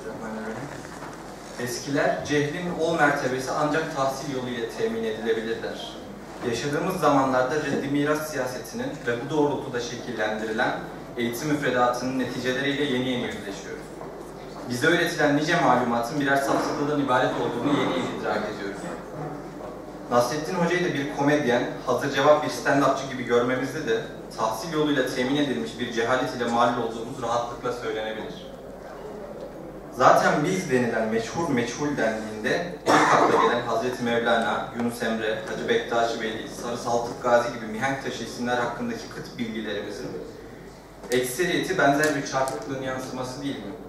Bismillahirrahmanirrahim. Eskiler, cehlin ol mertebesi ancak tahsil yoluyla temin edilebilirler. Yaşadığımız zamanlarda reddi miras siyasetinin ve bu doğrultuda şekillendirilen eğitim müfredatının neticeleriyle yeni yüzleşiyoruz. Bize öğretilen nice malumatın birer safsatadan ibaret olduğunu yeni idrak ediyoruz. Nasrettin Hoca'yı da bir komedyen, hazır cevap bir stand-upçı gibi görmemizde de tahsil yoluyla temin edilmiş bir cehalet ile mağlul olduğumuz rahatlıkla söylenebilir. Zaten biz denilen meçhul dendiğinde ilk akla gelen Hazreti Mevlana, Yunus Emre, Hacı Bektaş Veli, Sarı Saltuk Gazi gibi mihenk taşı isimler hakkındaki kıt bilgilerimizin ekseriyeti benzer bir çarpıklığın yansıması değil mi?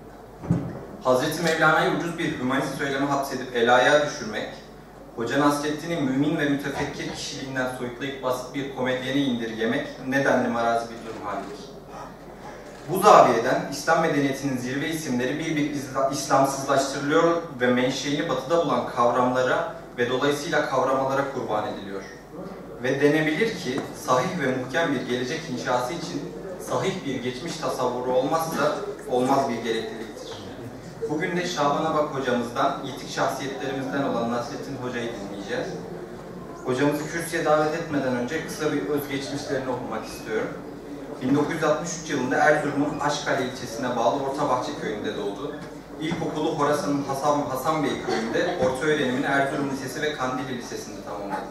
Hazreti Mevlana'yı ucuz bir hümanist söyleme hapsedip elaya düşürmek, Hoca Nasreddin'i mümin ve mütefekkir kişiliğinden soyutlayıp basit bir komedyene indirgemek nedenli marazi bir durum haldedir. Bu zaviyeden İslam medeniyetinin zirve isimleri bir İslamsızlaştırılıyor ve menşeini batıda bulan kavramlara ve dolayısıyla kavramalara kurban ediliyor. Ve denebilir ki sahih ve muhkem bir gelecek inşası için sahih bir geçmiş tasavvuru olmazsa olmaz bir gerekliliktir. Bugün de Şaban Abak hocamızdan, yitik şahsiyetlerimizden olan Nasrettin Hoca'yı dinleyeceğiz. Hocamızı kürsüye davet etmeden önce kısa bir özgeçmişlerini okumak istiyorum. 1963 yılında Erzurum'un Aşkale ilçesine bağlı Ortabahçe köyünde doğdu. İlkokulu Horasan'ın Hasan Bey köyünde, orta öğrenimini Erzurum Lisesi ve Kandilli Lisesi'nde tamamladı.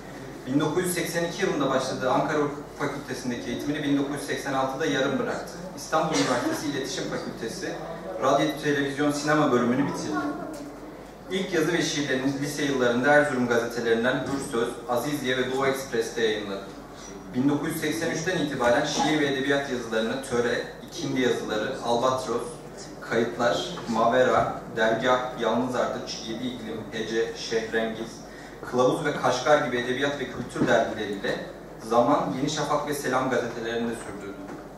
1982 yılında başladığı Ankara Hukuk Fakültesindeki eğitimini 1986'da yarım bıraktı. İstanbul Üniversitesi İletişim Fakültesi, Radyo, Televizyon, Sinema bölümünü bitirdi. İlk yazı ve şiirlerini lise yıllarında Erzurum gazetelerinden Hür Söz, Aziziye ve Doğu Ekspres'te yayınladı. 1983'ten itibaren şiir ve edebiyat yazılarını Töre, İkindi yazıları, Albatros, Kayıtlar, Mavera, Dergah, Yalnız Ardıç, Yedi İklim, Hece, Şehrengiz, Kılavuz ve Kaşgar gibi edebiyat ve kültür dergileriyle Zaman, Yeni Şafak ve Selam gazetelerinde sürdürdü.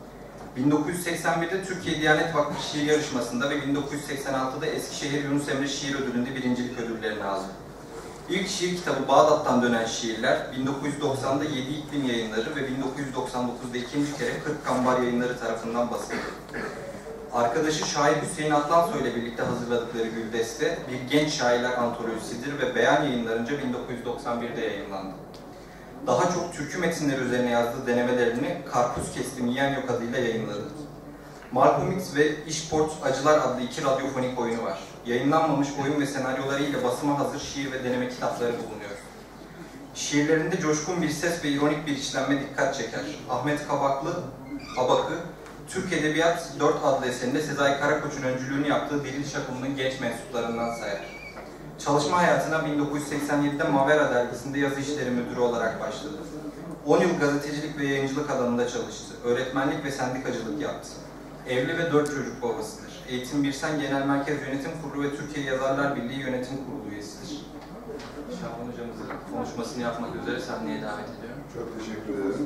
1981'de Türkiye Diyanet Vakfı Şiir Yarışması'nda ve 1986'da Eskişehir Yunus Emre Şiir Ödülü'nde birincilik ödüllerini aldı. İlk şiir kitabı Bağdat'tan Dönen Şiirler, 1990'da Yedi İklim Yayınları ve 1999'da ikinci kere Kırk Kambar Yayınları tarafından basıldı. Arkadaşı şair Hüseyin Atlansoy ile birlikte hazırladıkları Güldeste, bir genç şairler antolojisidir ve Beyan Yayınlarınca 1991'de yayınlandı. Daha çok türkü metinleri üzerine yazdığı denemelerini Karpuz Kestim Yiyen Yok adıyla yayınladı. Malcolm X ve İşport Acılar adlı iki radyofonik oyunu var. Yayınlanmamış oyun ve senaryolarıyla basıma hazır şiir ve deneme kitapları bulunuyor. Şiirlerinde coşkun bir ses ve ironik bir işlenme dikkat çeker. Ahmet Abak'ı Türk Edebiyat 4 adlı eserinde Sezai Karakoç'un öncülüğünü yaptığı Diril Şakım'ın genç mensuplarından sayar. Çalışma hayatına 1987'de Mavera dergisinde yazı işleri müdürü olarak başladı. 10 yıl gazetecilik ve yayıncılık alanında çalıştı. Öğretmenlik ve sendikacılık yaptı. Evli ve 4 çocuk babasıdır. Eğitim Birsen Genel Merkez Yönetim Kurulu ve Türkiye Yazarlar Birliği Yönetim Kurulu üyesidir. Şaban hocamızın konuşmasını yapmak üzere sahneye davet ediyorum. Çok teşekkür ederim.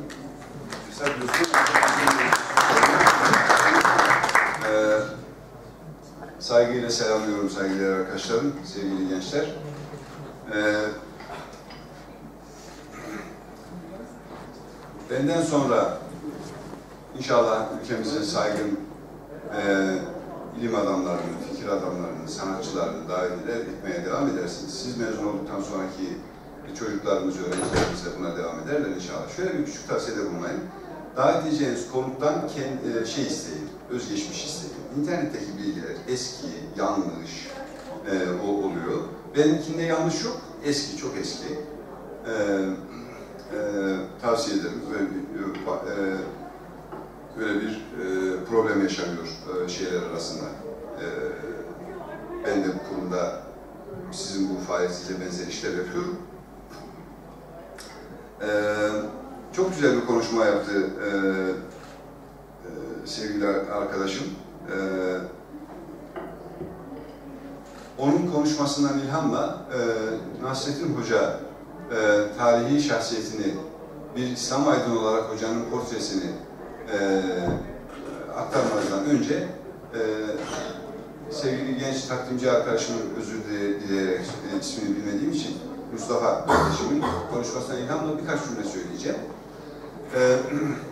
Saygıyla selamlıyorum saygıdeğer arkadaşlarım, sevgili gençler. Benden sonra inşallah ülkemizin saygın ilim adamlarını, fikir adamlarını, sanatçılarını davet etmeye devam edersiniz. Siz mezun olduktan sonraki çocuklarımız, öğrencilerimiz de buna devam ederler inşallah. Şöyle bir küçük tavsiyede bulunayım. Davet edeceğiniz konuktan isteyin, özgeçmiş isteyin. İnternetteki bilgiler eski, yanlış oluyor. Benimkinde yanlış yok, eski, çok eski. Tavsiye ederim. Böyle bir problem yaşanıyor şeyler arasında. Ben de bu kurumda sizin bu faaliyetinizle benzer işler yapıyorum. Çok güzel bir konuşma yaptı sevgili arkadaşım. Onun konuşmasından ilhamla Nasrettin Hoca tarihi şahsiyetini, bir İslam aydını olarak hocanın portresini aktarmadan önce sevgili genç takdimci arkadaşımın özür dileyerek ismini bilmediğim için Mustafa kardeşimin konuşmasına ilhamla birkaç cümle söyleyeceğim.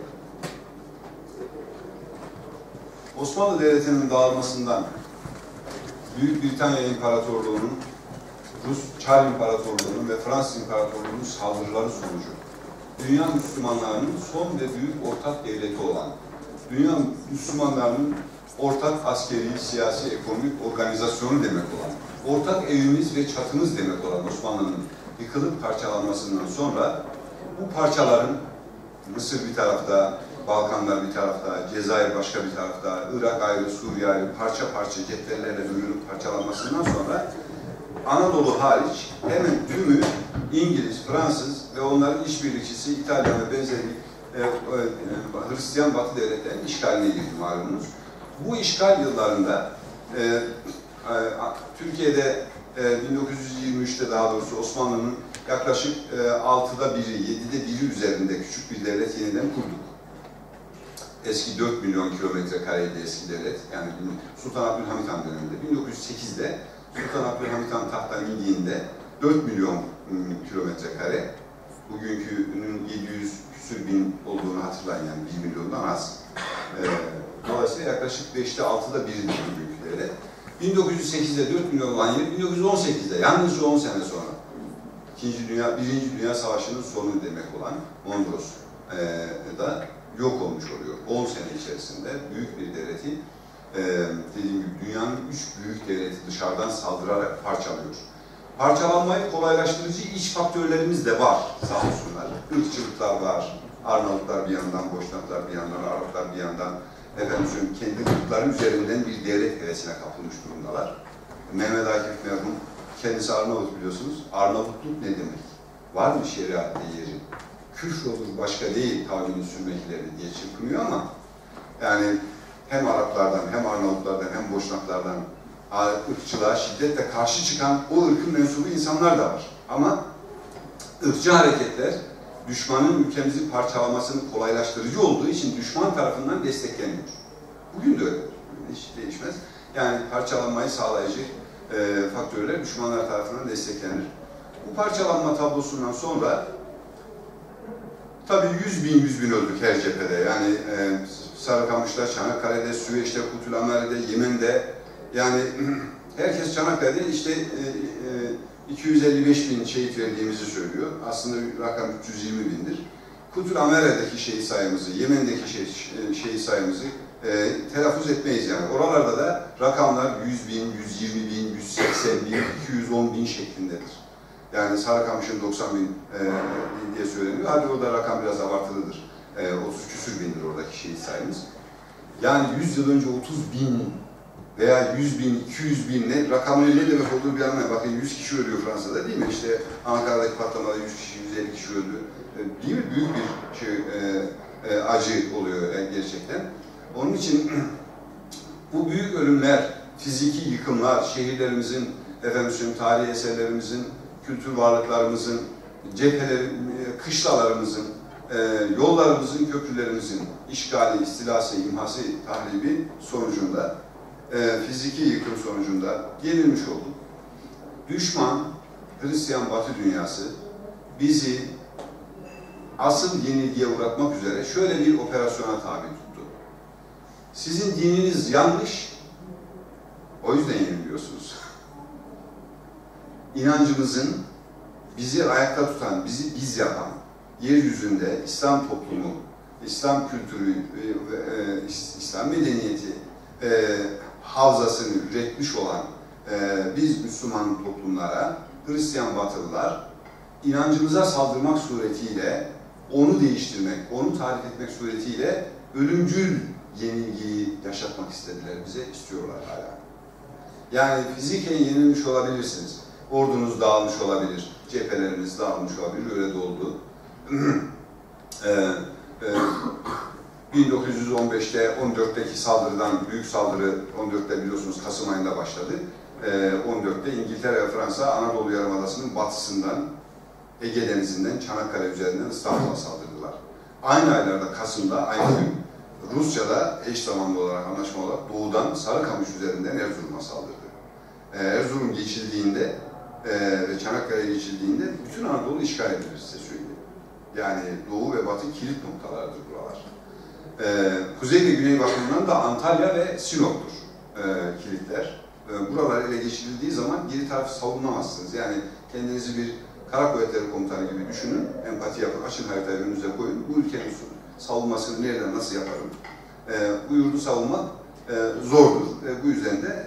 Osmanlı Devleti'nin dağılmasından Büyük Britanya İmparatorluğu'nun, Rus Çar İmparatorluğu'nun ve Fransız İmparatorluğu'nun saldırıları sonucu dünya Müslümanlarının son ve büyük ortak devleti olan, dünya Müslümanlarının ortak askeri, siyasi, ekonomik organizasyonu demek olan, ortak evimiz ve çatımız demek olan Osmanlı'nın yıkılıp parçalanmasından sonra bu parçaların Mısır bir tarafta, Balkanlar bir tarafta, Cezayir başka bir tarafta, Irak ayrı, Suriye ayrı, parça parça cephelerle bölünüp parçalanmasından sonra Anadolu hariç hemen tümü İngiliz, Fransız ve onların işbirlikçisi İtalya ve benzeri Hristiyan Batı devletlerinin işgaline girdi malumunuz. Bu işgal yıllarında Türkiye'de 1923'te daha doğrusu Osmanlı'nın yaklaşık 6'da biri, 7'de biri üzerinde küçük bir devlet yeniden kurduk. Eski 4 milyon kilometre kareydi eski devlet. Yani Sultan Abdülhamit Han döneminde. 1908'de Sultan Abdülhamit Han tahttan indiğinde 4 milyon kilometre kare. Bugünkünün 700 küsür bin olduğunu hatırlayın, yani 1 milyondan az. Dolayısıyla yaklaşık 5'te 6'da biridir bugünkü devlet. 1908'de 4 milyon olan yer 1918'de, yalnızca 10 sene sonra Birinci Dünya Savaşı'nın sonu demek olan Mondros da yok olmuş oluyor. 10 sene içerisinde büyük bir devleti, dediğim gibi dünyanın 3 büyük devleti dışarıdan saldırarak parçalıyor. Parçalanmayı kolaylaştırıcı iç faktörlerimiz de var sağ olsunlar. Irkçılıklar var. Arnavutlar bir yandan, Boşnaklar bir yandan, Araplar bir yandan, kendi ırkları üzerinden bir devlet hevesine kapılmış durumdalar. Mehmet Akif merhum, kendisi Arnavut biliyorsunuz. Arnavutluk ne demek? Var mı şeriatte yeri? Küfür olur, başka değil kavmini sürmekleri diye çırpınıyor ama yani hem Araplardan, hem Arnavutlardan, hem Boşnaklardan ırkçılığa şiddetle karşı çıkan o ırkın mensubu insanlar da var. Ama ırkçı hareketler düşmanın ülkemizi parçalamasını kolaylaştırıcı olduğu için düşman tarafından destekleniyor. Bugün de öyle. Hiç değişmez. Yani parçalanmayı sağlayıcı faktörler düşmanlar tarafından desteklenir. Bu parçalanma tablosundan sonra tabii 100 bin öldük her cephede. Yani Sarıkamış'ta, Çanakkale'de, Süveyş'te, Kutulamer'de, Yemen'de, yani herkes Çanakkale'de işte 255 bin şehit verdiğimizi söylüyor. Aslında rakam 320 bindir. Kutulamer'deki şehit sayımızı, Yemen'deki şehit sayımızı telaffuz etmeyiz yani. Oralarda da rakamlar 100 bin, 120 bin, 180 bin, 210 bin şeklindedir. Yani Sarıkamış'ın 90 bin diye söyleniyor. Hadi orada rakam biraz abartılıdır. 30 küsür bindir oradaki şehit sayımız. Yani 100 yıl önce 30 bin veya 100 bin, 200 bin ne rakamın ne demek olduğu bir anlamda. Bakın 100 kişi ölüyor Fransa'da değil mi? İşte Ankara'daki patlamada 100 kişi, 150 kişi öldü. Değil mi? Büyük bir acı oluyor yani gerçekten. Onun için bu büyük ölümler, fiziki yıkımlar, şehirlerimizin, tarihi eserlerimizin, kültür varlıklarımızın, kışlalarımızın, yollarımızın, köprülerimizin işgali, istilası, imhası, tahribi sonucunda, fiziki yıkım sonucunda yenilmiş olduk. Düşman, Hristiyan Batı dünyası bizi asıl yenilgiye uğratmak üzere şöyle bir operasyona tabi tuttu. Sizin dininiz yanlış, o yüzden yeniliyorsunuz. İnancımızın bizi ayakta tutan, bizi biz yapan, yeryüzünde İslam toplumu, İslam kültürü, İslam medeniyeti havzasını üretmiş olan biz Müslüman toplumlara, Hristiyan Batılılar inancımıza saldırmak suretiyle, onu değiştirmek, onu tarif etmek suretiyle ölümcül yenilgiyi yaşatmak istediler bize, istiyorlar hala. Yani fiziken yenilmiş olabilirsiniz, ordunuz dağılmış olabilir, cepheleriniz dağılmış olabilir, öyle de oldu. 1915'te 14'teki saldırıdan, büyük saldırı 14'te biliyorsunuz Kasım ayında başladı. 14'te İngiltere ve Fransa Anadolu Yarımadası'nın batısından, Ege Denizi'nden, Çanakkale üzerinden İstanbul'a saldırdılar. Aynı aylarda Kasım'da, aynı gün Rusya'da eş zamanlı olarak, anlaşma olarak doğudan Sarıkamış üzerinden Erzurum'a saldırdı. Erzurum geçildiğinde ve Çanakkale geçildiğinde bütün Anadolu işgal edilir size söyleyeyim. Yani Doğu ve Batı kilit noktalardır buralar. Kuzey ve Güney bakımından da Antalya ve Sinop'tur kilitler. buralar ele geçirildiği zaman geri tarafı savunamazsınız. Yani kendinizi bir Kara Kuvvetleri Komutanı gibi düşünün, empati yapın, açın haritayı önünüze koyun. Bu ülkenin savunmasını nereden, nasıl yaparım? Bu yurdu savunmak zordur. Bu yüzden de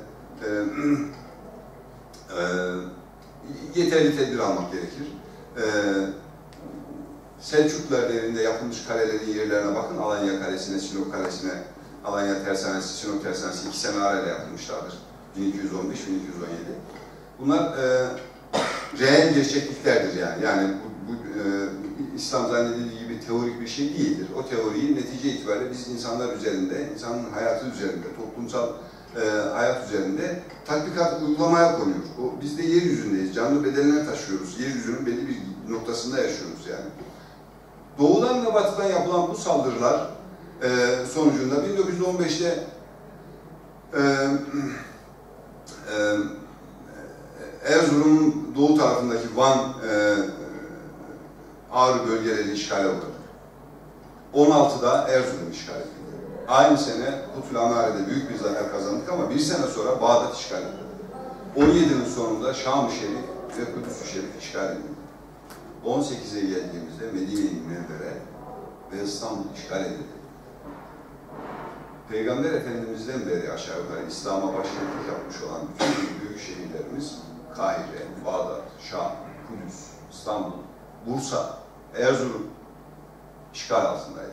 yeterli tedbir almak gerekir. Selçuklular devrinde yapılmış kalelerin yerlerine bakın. Alanya Kalesi'ne, Sinop Kalesi'ne, Alanya Tersanesi, Sinop Tersanesi 2 sene arayla yapılmışlardır. 1215-1217. Bunlar reel gerçekliklerdir yani. Yani bu İslam zannedildiği gibi teorik bir şey değildir. O teoriyi netice itibariyle biz insanlar üzerinde, insanın hayatı üzerinde, toplumsal hayat üzerinde tatbikat uygulamaya konuyor. Biz de yeryüzündeyiz, canlı bedenler taşıyoruz. Yeryüzünün belli bir noktasında yaşıyoruz yani. Doğudan ve batıdan yapılan bu saldırılar sonucunda 1915'te Erzurum'un doğu tarafındaki Van, Ağrı bölgeleri işgale uğradı. 16'da Erzurum işgal edildi. Aynı sene Kutlu Amare'de büyük bir zafer kazandık ama bir sene sonra Bağdat işgal edildi. 17'nin sonunda Şam-ı Şerif ve Kudüs-ü Şerif işgal edildi. 18'e geldiğimizde Medine-i Münevvere ve İstanbul işgal edildi. Peygamber Efendimiz'den beri aşağı yukarı İslam'a başkentlik yapmış olan bütün büyük şehirlerimiz Kahire, Bağdat, Şam, Kudüs, İstanbul, Bursa, Erzurum işgal altındaydı.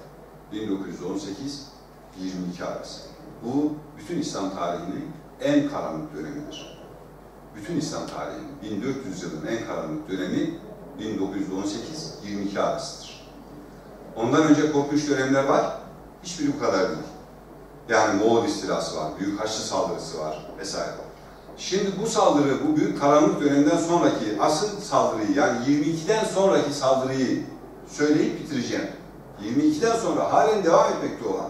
1918-22 arası. Bu bütün İslam tarihinin en karanlık dönemidir. Bütün İslam tarihinin 1400 yılın en karanlık dönemi 1918-22 arasıdır. Ondan önce korkunç dönemler var. Hiçbiri bu kadar değil. Yani Moğol istilası var, Büyük Haçlı saldırısı var vesaire. Şimdi bu saldırı, bu büyük karanlık dönemden sonraki asıl saldırıyı, yani 22'den sonraki saldırıyı söyleyip bitireceğim. 22'den sonra halen devam etmekte olan,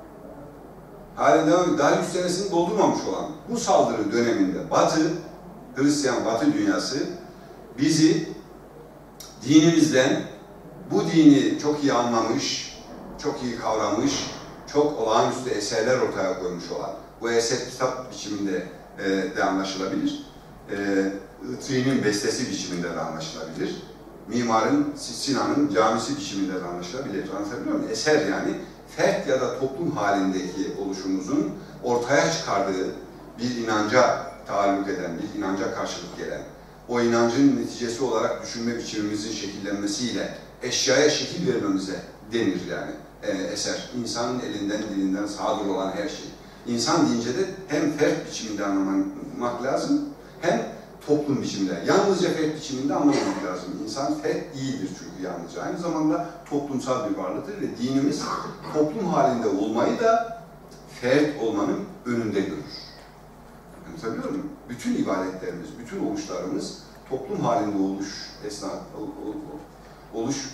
daha 100 senesini doldurmamış olan bu saldırı döneminde Batı, Hristiyan Batı dünyası bizi dinimizden, bu dini çok iyi anlamış, çok iyi kavramış, çok olağanüstü eserler ortaya koymuş olan, bu eser kitap biçiminde de anlaşılabilir, Itri'nin bestesi biçiminde de anlaşılabilir, mimarın Sinan'ın camisi biçiminde de anlaşılabilir. Anlatabiliyor muyum? Eser yani fert ya da toplum halindeki oluşumuzun ortaya çıkardığı bir inanca taalluk eden, bir inanca karşılık gelen, o inancın neticesi olarak düşünme biçimimizin şekillenmesiyle eşyaya şekil vermemize denir yani eser. İnsanın elinden, dilinden sadır olan her şey. İnsan deyince de hem fert biçiminde anlamak lazım, hem toplum biçiminde. Yalnızca fert biçiminde anlamamak lazım. İnsan fert değildir çünkü yalnızca. Aynı zamanda toplumsal bir varlıktır ve dinimiz toplum halinde olmayı da fert olmanın önünde görür. Anlatabiliyor muyum? Bütün ibadetlerimiz, bütün oluşlarımız toplum halinde oluş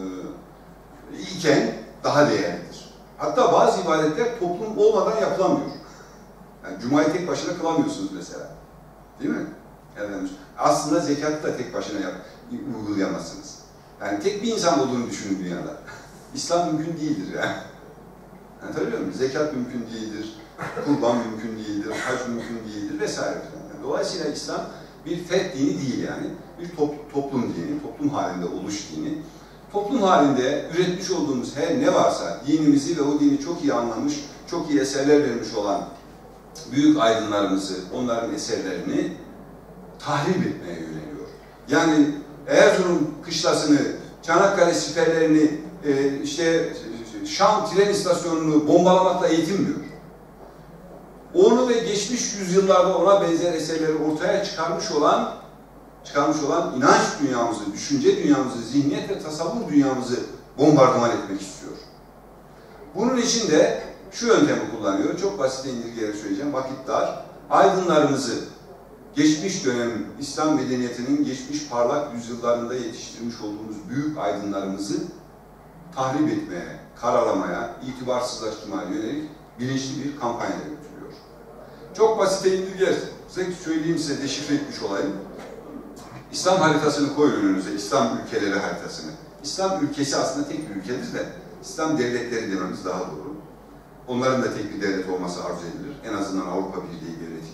iken daha değerlidir. Hatta bazı ibadetler toplum olmadan yapılamıyor. Yani Cuma'yı tek başına kılamıyorsunuz mesela. Değil mi? Yani aslında zekatı da tek başına uygulayamazsınız. Yani tek bir insan olduğunu düşünün dünyada. İslam mümkün değildir yani. Anlatabiliyor muyum? Zekat mümkün değildir, kurban mümkün değildir, hac mümkün değildir vesaire. Yani dolayısıyla İslam bir fert dini değil yani. Bir toplum dini, toplum halinde oluş dini. Toplum halinde üretmiş olduğumuz her ne varsa dinimizi ve o dini çok iyi anlamış, çok iyi eserler vermiş olan büyük aydınlarımızı, onların eserlerini tahrip etmeye yöneliyor. Yani Erzurum kışlasını, Çanakkale siperlerini, Şam tren istasyonunu bombalamakla eğitilmiyor. Onu ve geçmiş yüzyıllarda ona benzer eserleri ortaya çıkarmış olan inanç dünyamızı, düşünce dünyamızı, zihniyet ve tasavvur dünyamızı bombardıman etmek istiyor. Bunun için de şu yöntemi kullanıyor. Çok basit indirgeyerek söyleyeceğim. Vakit dar. Aydınlarımızı, geçmiş dönem İslam medeniyetinin geçmiş parlak yüzyıllarında yetiştirmiş olduğumuz büyük aydınlarımızı tahrip etmeye, karalamaya, itibarsızlaştırmaya yönelik bilinçli bir kampanya yürütülüyor. Çok basite indirgersek söyleyeyim size, deşifre etmiş olayım. İslam haritasını koyun önünüze, İslam ülkeleri haritasını. İslam ülkesi aslında tek bir ülkedir de, İslam devletleri dememiz daha doğru. Onların da tek bir devlet olması arzu edilir. En azından Avrupa Birliği devleti gibi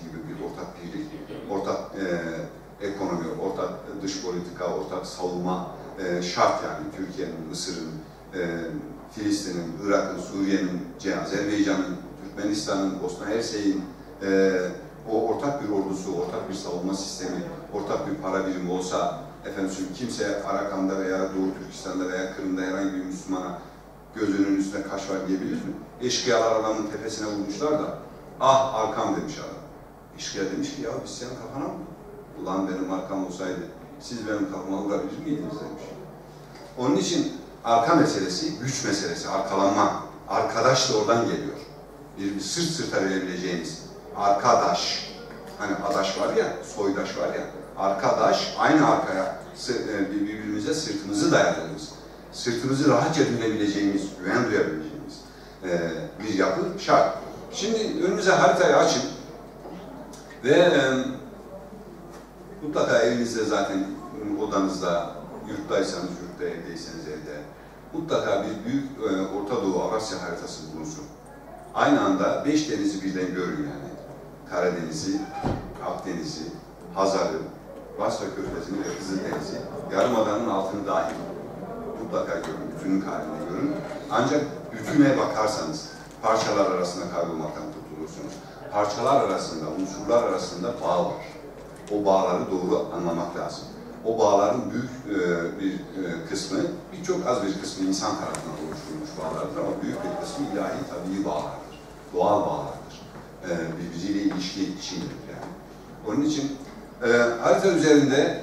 ortak birlik, ortak ekonomi, ortak dış politika, ortak savunma şart yani. Türkiye'nin, Mısır'ın, Filistin'in, Irak'ın, Suriye'nin, Azerbaycan'ın, Türkmenistan'ın, Bosna Hersek'in o ortak bir ordusu, ortak bir savunma sistemi, ortak bir para birimi olsa, kimse Arakan'da veya Doğu Türkistan'da veya Kırım'da herhangi bir Müslümana gözünün üstüne kaş var diyebilir mi? Eşkıyalar adamın tepesine vurmuşlar da, ah arkam demiş adam. Eşkıya demiş ki, ya biz senin kafana mı? Ulan benim arkam olsaydı, siz benim kafama vurabilir miydiniz demiş. Onun için arka meselesi, güç meselesi, arkalanma. Arkadaş da oradan geliyor. Bir sırt sırta verebileceğiniz arkadaş. Hani adaş var ya, soydaş var ya. Arkadaş, aynı arkaya birbirimize sırtımızı dayadığımız, sırtımızı rahatça dönebileceğimiz, güven duyabileceğimiz bir yapı şart. Şimdi önümüze haritayı açın ve mutlaka evinizde zaten odanızda, yurttaysanız yurtta, evdeyseniz evde, mutlaka bir büyük Orta Doğu Avrasya haritası bulunsun. Aynı anda 5 denizi birden görün yani. Karadeniz'i, Akdeniz'i, Hazar'ı, Basra Körfezi'ni ve Kızıldeniz'i, Yarımada'nın altını dahil mutlaka görün, bütünlük halinde görün. Ancak bütüne bakarsanız, parçalar arasında kaybolmaktan kurtulursunuz. Parçalar arasında, unsurlar arasında bağ var. O bağları doğru anlamak lazım. O bağların büyük bir kısmı, çok az bir kısmı insan tarafından oluşturulmuş bağlardır ama büyük bir kısmı ilahi, tabii bağlardır. Doğal bağlardır. Birbiriyle ilişki içindedir yani. Onun için harita üzerinde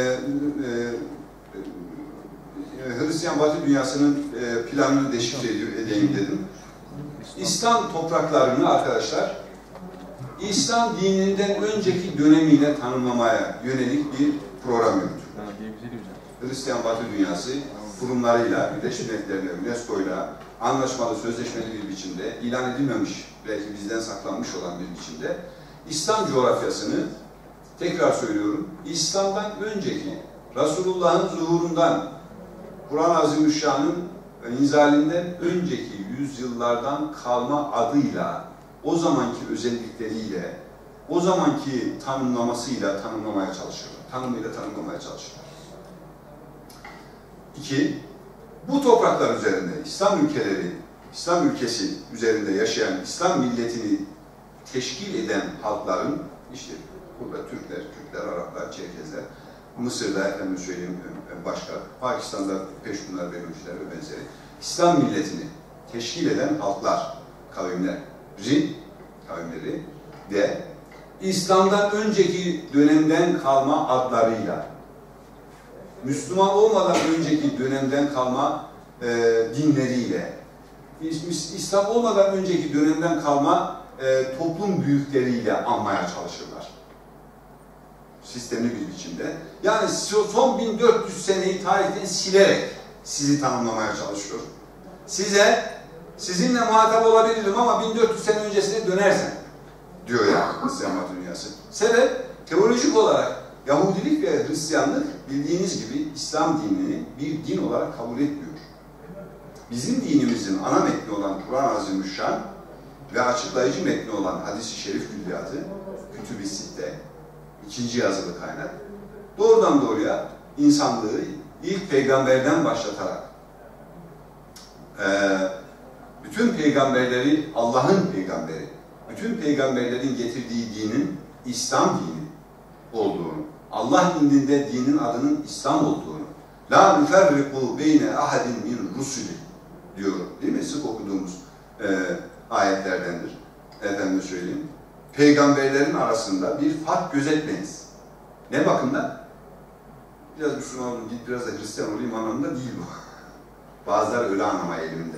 Hristiyan Batı dünyasının planını deşifre edeyim dedim. İslam topraklarını arkadaşlar, İslam dininden önceki dönemiyle tanımlamaya yönelik bir program yürütür. Hristiyan Batı dünyası kurumlarıyla, Birleşmiş Milletler'le, UNESCO'yla anlaşmalı, sözleşmeli bir biçimde, ilan edilmemiş, belki bizden saklanmış olan bir biçimde İslam coğrafyasını, tekrar söylüyorum, İslam'dan önceki, Resulullah'ın zuhurundan, Kur'an-ı Azimüşşan'ın inzalinden önceki yüzyıllardan kalma adıyla, o zamanki özellikleriyle, o zamanki tanımlamasıyla tanımlamaya çalışırlar. Tanımıyla tanımlamaya çalışırlar. 2. Bu topraklar üzerinde İslam ülkeleri, İslam ülkesi üzerinde yaşayan İslam milletini teşkil eden halkların, işte burada Türkler, Kürtler, Araplar, Çerkezler, Mısır'da efendim söyleyeyim başka, Pakistan'da Peştunlar, Beluçiler ve benzeri, İslam milletini teşkil eden halklar, kavimleri de İslam'dan önceki dönemden kalma adlarıyla, Müslüman olmadan önceki dönemden kalma dinleriyle, İslam olmadan önceki dönemden kalma toplum büyükleriyle anmaya çalışırlar. Sistemli bir biçimde. Yani son 1400 seneyi tarihten silerek sizi tanımlamaya çalışıyor. Sizinle muhatap olabilirim ama 1400 sene öncesine dönersen diyor yani Hristiyan Batı dünyası. Sebep, teolojik olarak Yahudilik ve Hristiyanlık bildiğiniz gibi İslam dinini bir din olarak kabul etmiyor. Bizim dinimizin ana metni olan Kur'an-ı Azimüşşan ve açıklayıcı metni olan Hadis-i Şerif Külliyatı, Kütüb-i Sitte, 2. yazılı kaynak, doğrudan doğruya insanlığı ilk peygamberden başlatarak bütün peygamberleri Allah'ın peygamberi, bütün peygamberlerin getirdiği dinin İslam dini olduğunu, Allah indinde dinin adının İslam olduğunu, la nuferriku beyne ahadin min rusuli diyor, değil mi? Sık okuduğumuz ayetlerdendir. Efendim söyleyeyim. Peygamberlerin arasında bir fark gözetmeyiz. Ne bakımdan? Biraz Müslüman olayım, git biraz da Hristiyan olayım anlamında değil bu. Bazıları öyle anlama eğiliminde.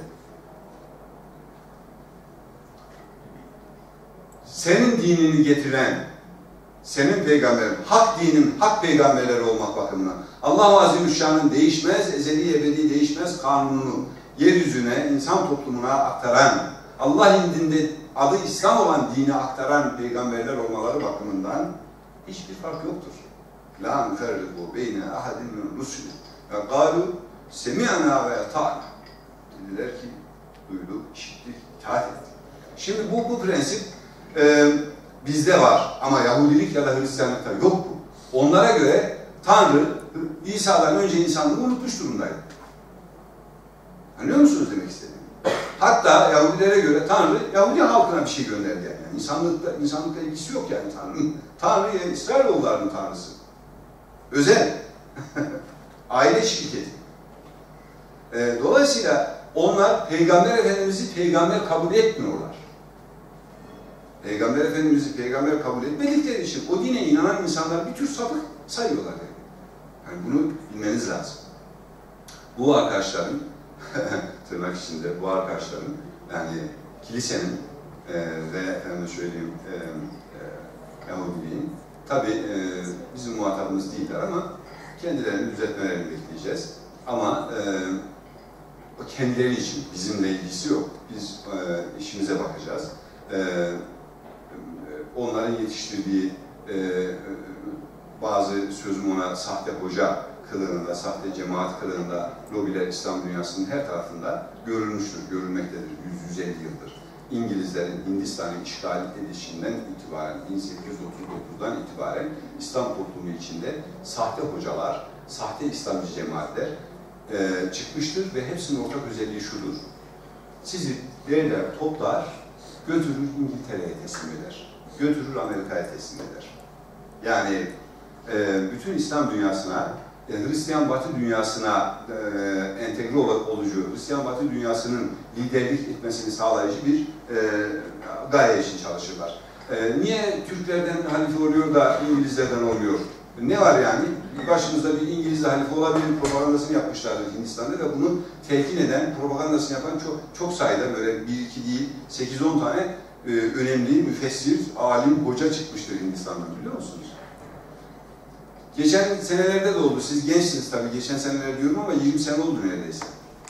Senin dinini getiren, senin peygamberin, hak dinin, hak peygamberleri olmak bakımından Allah-u Azimüşşan'ın değişmez, ezeli ebedi değişmez kanununu yeryüzüne, insan toplumuna aktaran, Allah indinde adı İslam olan dini aktaran peygamberler olmaları bakımından hiçbir fark yoktur. La nuferriku beyne ahadin min rusuli ve galu semi'na ve ata'na. Dediler ki duyduk, işittik, itaat ettik. Şimdi bu prensip bizde var ama Yahudilik ya da Hristiyanlıkta yok bu. Onlara göre Tanrı İsa'dan önce insanlığı unutmuş durumdaydı. Anlıyor musunuz demek istediğimi? Hatta Yahudilere göre Tanrı Yahudi halkına bir şey gönderdi yani. İnsanlıkla ilgisi yok yani Tanrı'nın. Tanrı İsrailoğullarının Tanrısı. Özel. Aile şirketi. Dolayısıyla onlar Peygamber Efendimiz'i peygamber kabul etmiyorlar. Peygamber Efendimiz'i peygamber kabul etmedikleri için o dine inanan insanlar bir tür sapık sayıyorlar. Yani bunu bilmeniz lazım. Bu arkadaşların tırnak içinde bu arkadaşların yani kilisenin ve efendim söyleyeyim Yahudiliğin tabi bizim muhatabımız değiller ama kendilerini düzeltmelerini bekleyeceğiz. Ama o kendileri için bizimle ilgisi yok. Biz işimize bakacağız. Onların yetiştirdiği bazı sözüm ona sahte hoca kılığında, sahte cemaat kılığında lobiler İslam dünyasının her tarafında görülmüştür, görülmektedir 100-150 yıldır. İngilizlerin Hindistan'ı işgal edişinden itibaren, 1839'dan itibaren İslam toplumu içinde sahte hocalar, sahte İslamcı cemaatler çıkmıştır ve hepsinin ortak özelliği şudur. Sizi derler, toplar, götürür İngiltere'ye teslim eder, götürür Amerika'ya teslim eder. Yani bütün İslam dünyasına, Hristiyan Batı dünyasına entegre olucu, Hristiyan Batı dünyasının liderlik etmesini sağlayıcı bir gaye için çalışırlar. Niye Türklerden halife oluyor da İngilizlerden olmuyor? Ne var yani? Başımızda bir İngiliz halife olabilir propagandasını yapmışlardır Hindistan'da ve bunu telkin eden, propagandasını yapan çok sayıda böyle 1-2 değil 8-10 tane önemli müfessir, alim, hoca çıkmıştır Hindistan'dan biliyor musunuz? Geçen senelerde de oldu. Siz gençsiniz tabii. Geçen seneler diyorum ama 20 sene oldu neredeyse.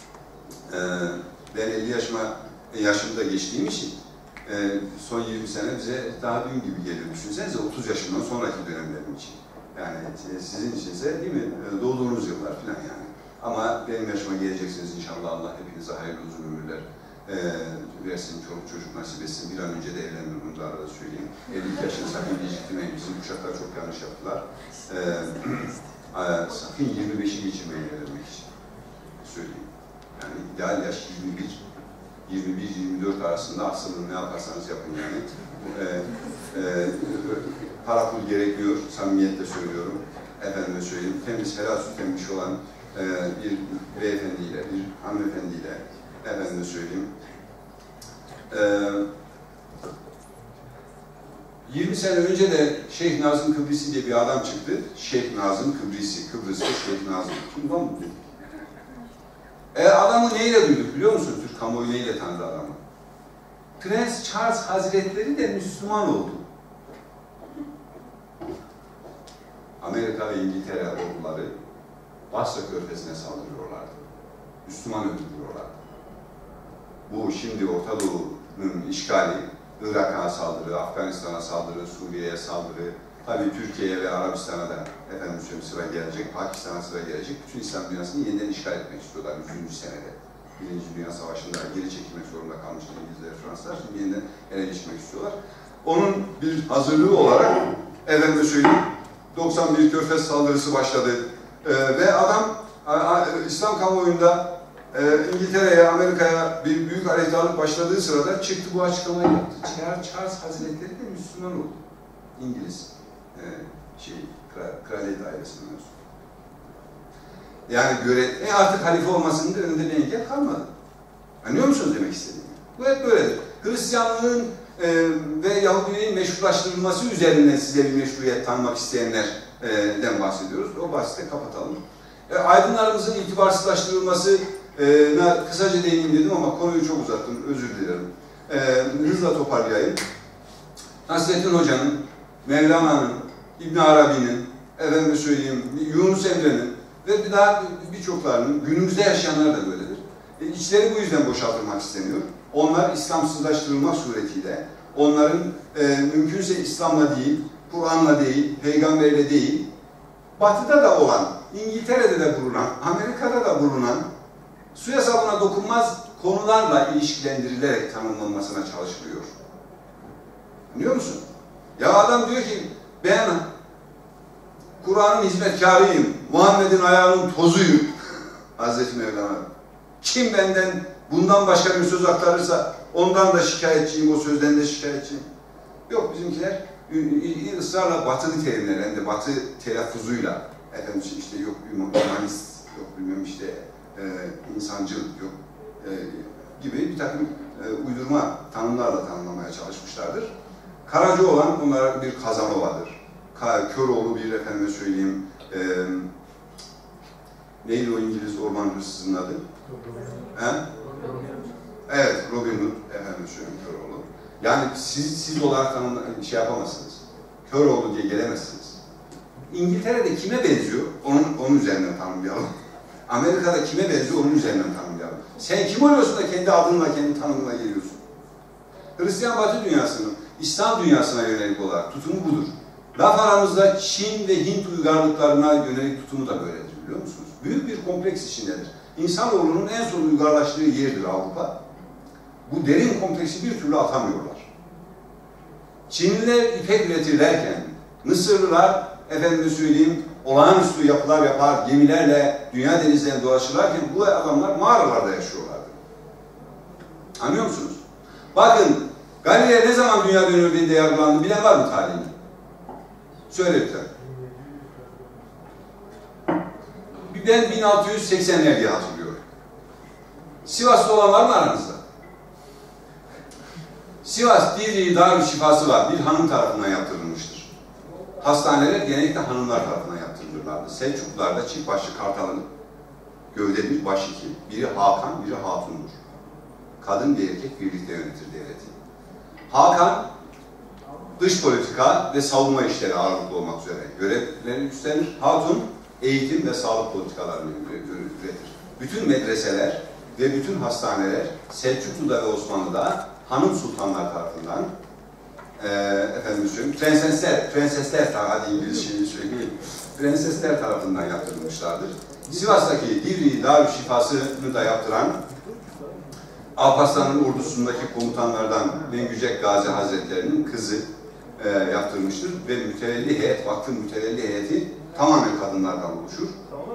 Ben 50 yaşımda geçtiğim için son 20 sene bize daha dün gibi geliyor. Düşünsenize 30 yaşından sonraki dönemlerim için. Yani sizin içinse değil mi? Doğduğunuz yıllar falan yani. Ama benim yaşıma geleceksiniz inşallah. Allah hepinize hayırlı uzun ömürler versin, çoluk çocuk nasip etsin. Bir an önce de evlenmeyi bunu da arada söyleyeyim. 52 yaşını sakın geciktirmeyin. Bizim kuşaklar çok yanlış yaptılar. Sakın 25'i geçirmeyin evlenmek için. Söyleyeyim. Yani ideal yaş 21-24 arasında asılın ne yaparsanız yapın yani. Para pul gerekmiyor, samimiyetle söylüyorum. Efendime söyleyeyim, temiz, helal süt emmiş olan bir beyefendiyle, bir hanımefendiyle, efendime söyleyeyim. 20 sene önce de Şeyh Nazım Kıbrisi diye bir adam çıktı. Şeyh Nazım Kıbrisi, Kıbrıs'ta Şeyh Nazım. Kim lan bu? Adamı neyle duyduk biliyor musunuz? Türk kamuoyu neyle tanıdı adamı? Prens Charles Hazretleri de Müslüman oldu. Amerika ve İngiltere orduları Basra Körfezi'ne saldırıyorlardı. Müslüman öldürüyorlardı. Bu şimdi Orta Doğu'nun işgali, Irak'a saldırı, Afganistan'a saldırı, Suriye'ye saldırı, tabii Türkiye'ye ve Arabistan'a da efendim sıra gelecek, Pakistan'a sıra gelecek. Bütün İslam dünyasını yeniden işgal etmek istiyorlar 100. senede. Birinci Dünya Savaşı'nda geri çekilmek zorunda kalmıştı İngilizler, Fransızlar. Şimdi yeniden ele geçmek istiyorlar. Onun bir hazırlığı olarak efendim söyleyeyim 91 Körfez saldırısı başladı. Ve adam İslam kamuoyunda İngiltere'ye, Amerika'ya bir büyük aleyhtarlık başladığı sırada çıktı bu açıklamayı yaptı. Charles Hazretleri de Müslüman oldu. İngiliz kraliyet ailesinden olsun. Yani artık halife olmasının da önünde bir engel kalmadı. Anlıyor musunuz demek istediğimi? Bu hep böyledir. Hristiyanlığın ve Yahudiliğin meşrulaştırılması üzerinden size bir meşruiyet tanımak isteyenlerden bahsediyoruz. O bahsi de kapatalım. Aydınlarımızın itibarsızlaştırılmasına kısaca değineyim dedim ama konuyu çok uzattım. Özür dilerim. Hızla toparlayayım. Nasrettin Hoca'nın, Mevlana'nın, İbn Arabi'nin, efendime söyleyeyim, Yunus Emre'nin ve daha birçoklarının, günümüzde yaşayanlar da böyledir. İçleri bu yüzden boşaltılmak isteniyor. Onlar İslamsızlaştırılmak suretiyle, onların mümkünse İslam'la değil, Kur'an'la değil, peygamberle değil, Batı'da da olan, İngiltere'de de bulunan, Amerika'da da bulunan, suya sabuna dokunmaz konularla ilişkilendirilerek tanımlanmasına çalışılıyor. Biliyor musun? Ya adam diyor ki ben Kur'an'ın hizmetkarıyım, Muhammed'in ayağının tozuyum. Hazreti Mevlana. Kim benden bundan başka bir söz aktarırsa ondan da şikayetçiyim, o sözden de şikayetçiyim. Yok, bizimkiler ısrarla batılı terimler, hem de batı telaffuzuyla, efendim işte yok humanist, yok bilmem işte insancıl, yok gibi bir takım uydurma tanımlarla tanımlamaya çalışmışlardır. Karacaoğlan onlara bir Kazanova'dır. Köroğlu bir, efendime söyleyeyim, neydi o İngiliz orman hırsızının adı? Evet, Robin Hood, efendim söyleyeyim, Köroğlu. Yani siz olarak şey yapamazsınız. Köroğlu diye gelemezsiniz. İngiltere'de kime benziyor? Onun üzerinden tanımlayalım. Amerika'da kime benziyor? Onun üzerinden tanımlayalım. Sen kim oluyorsun da kendi adınla, kendi tanımına geliyorsun? Hristiyan Batı dünyasının, İslam dünyasına yönelik olarak tutumu budur. Laf aramızda Çin ve Hint uygarlıklarına yönelik tutumu da böyledir, biliyor musunuz? Büyük bir kompleks içindedir. İnsanoğlunun en son uygarlaştığı yerdir Avrupa. Bu derin kompleksi bir türlü atamıyorlar. Çinliler ipek üretirlerken, Mısırlılar, efendime söyleyeyim, olağanüstü yapılar yapar, gemilerle dünya denizlerine dolaşırlarken bu adamlar mağaralarda yaşıyorlardı. Anlıyor musunuz? Bakın, Galileo ne zaman dünya dönümünde yargılandı, bilen var mı tarihini? Söyle lütfen. Ben 1680'ler diye hatırlıyorum. Sivas'ta olan var mı aranızda? Sivas Divriği Darüşşifası var. Bir hanım tarafından yaptırılmıştır. Hastaneler genellikle hanımlar tarafından yaptırılırlardı. Selçuklularda çift başlı kartalın gövde bir, baş iki. Biri Hakan, biri Hatun'dur. Kadın bir erkek birlikte yönetir devleti. Hakan, dış politika ve savunma işleri ağırlıklı olmak üzere görevlerini üstlenir. Hatun, eğitim ve sağlık politikalarını üretir. Bütün medreseler ve bütün hastaneler Selçuklu'da ve Osmanlı'da hanım sultanlar tarafından efendim söyleyeyim, prensesler hadi İngilizceyi söyleyeyim, prensesler tarafından yaptırılmışlardır. Sivas'taki Divriği Darüşşifası'nı da yaptıran Alparslan'ın ordusundaki komutanlardan Mengücek Gazi Hazretleri'nin kızı yaptırmıştır ve mütevelli heyet, vakfın mütevelli heyeti tamamen kadınlardan oluşur.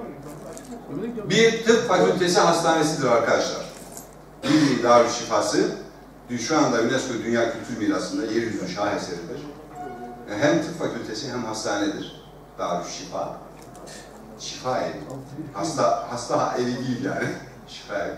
Bir tıp fakültesi hastanesidir arkadaşlar. Divriği Darüşşifası şu anda UNESCO Dünya Kültür Mirası'nda yeryüzünün şaheseridir. Hem tıp fakültesi hem hastanedir. Darüşşifa. Şifa evi. Hasta evi değil yani. Şifa evi.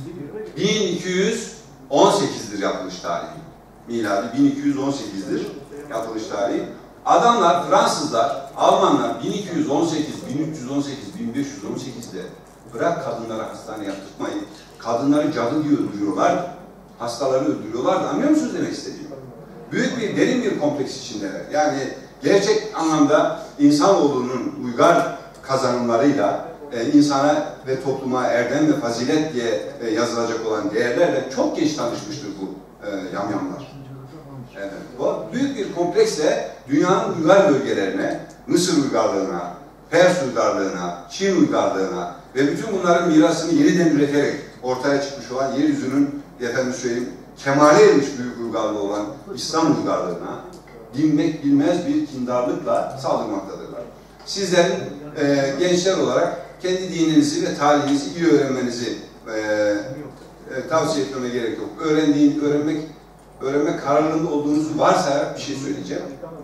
1218'dir yapılış tarihi. Miladi 1218'dir yapılış tarihi. Adamlar, Fransızlar, Almanlar 1218, 1318, 1518'de bırak kadınlara hastane yaptırmayı, kadınları cadı diye öldürüyorlar, hastaları öldürüyorlar da anlıyor musunuz demek istediğim? Büyük bir, derin bir kompleks içindeler. Yani gerçek anlamda insanoğlunun uygar kazanımlarıyla insana ve topluma erdem ve fazilet diye yazılacak olan değerlerle çok geç tanışmıştır bu yamyamlar. Evet. Bu büyük bir kompleksle dünyanın uygar bölgelerine, Mısır uygarlığına, Pers uygarlığına, Çin uygarlığına ve bütün bunların mirasını yeniden üreterek ortaya çıkmış olan yeryüzünün, efendim söyleyeyim, kemale ermiş büyük uygarlığı olan İslam uygarlığına dinmek bilmez bir kindarlıkla saldırmaktadırlar. Sizlerin gençler olarak kendi dininizi ve tarihinizi iyi öğrenmenizi tavsiye etmeme gerek yok. Öğrenmek kararlılığında olduğunuzu varsayarak bir şey söyleyeceğim.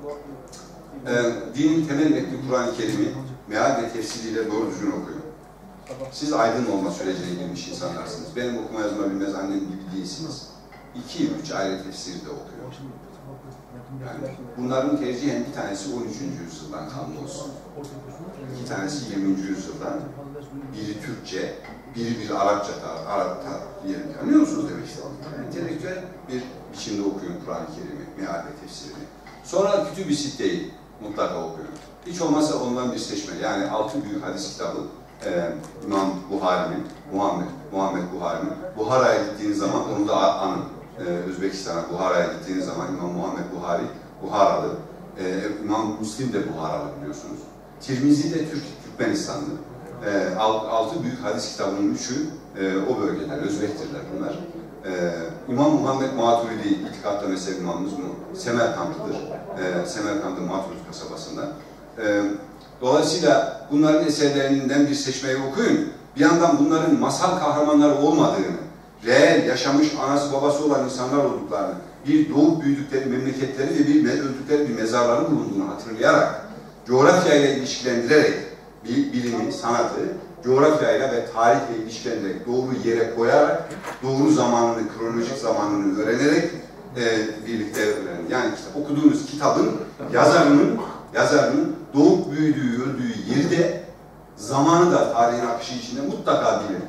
Dinin temel metni Kur'an-ı Kerim'i meal ve tefsiriyle doğru düzgün okuyun. Siz aydın olma sürecine girmiş insanlarsınız. Benim okuma yazma bilmez annem gibi değilsiniz. 2-3 ayrı tefsiri de okuyor. Yani bunların tercihen bir tanesi 13. yüzyıldan kalma olsun. 2 tanesi 20. yüzyıldan. Biri Türkçe, biri bir Arapça diyelim. Anlıyor musunuz demek istedim? Entelektüel bir biçimde okuyun Kur'an-ı Kerim'i, meal ve tefsirini. Sonra Kütüb-i Sitte'yi mutlaka okuyun. Hiç olmazsa ondan bir seçme. Yani 6 büyük hadis kitabı İmam Buhari'nin, Muhammed Buhari'nin. Buhara'ya gittiğiniz zaman onu da anın. Özbekistan'a, Buhara'ya gittiğiniz zaman İmam Muhammed Buhari, Buharalı. İmam Müslim de Buharalı biliyorsunuz. Tirmizi de Türkmenistanlı. Altı büyük hadis kitabının üçü o bölgeler, Özbektirler bunlar. İmam Muhammed Maturidi itikatta mezhep imamımız Semerkant'ıdır. Semerkant'ın Maturid kasabasında. Dolayısıyla bunların eserlerinden bir seçmeyi okuyun. Bir yandan bunların masal kahramanları olmadığını, reel yaşamış anası babası olan insanlar olduklarını, bir doğup büyüdükleri memleketleri ve öldükleri bir mezarların bulunduğunu hatırlayarak, coğrafyayla ilişkilendirerek bilimi, sanatı, coğrafyayla ve tarihle ilişkilendirerek, doğru yere koyarak, doğru zamanını, kronolojik zamanını öğrenerek birlikte öğrenin. Yani işte okuduğunuz kitabın yazarının doğup büyüdüğü, öldüğü yerde zamanı da tarihin akışı içinde mutlaka bilin.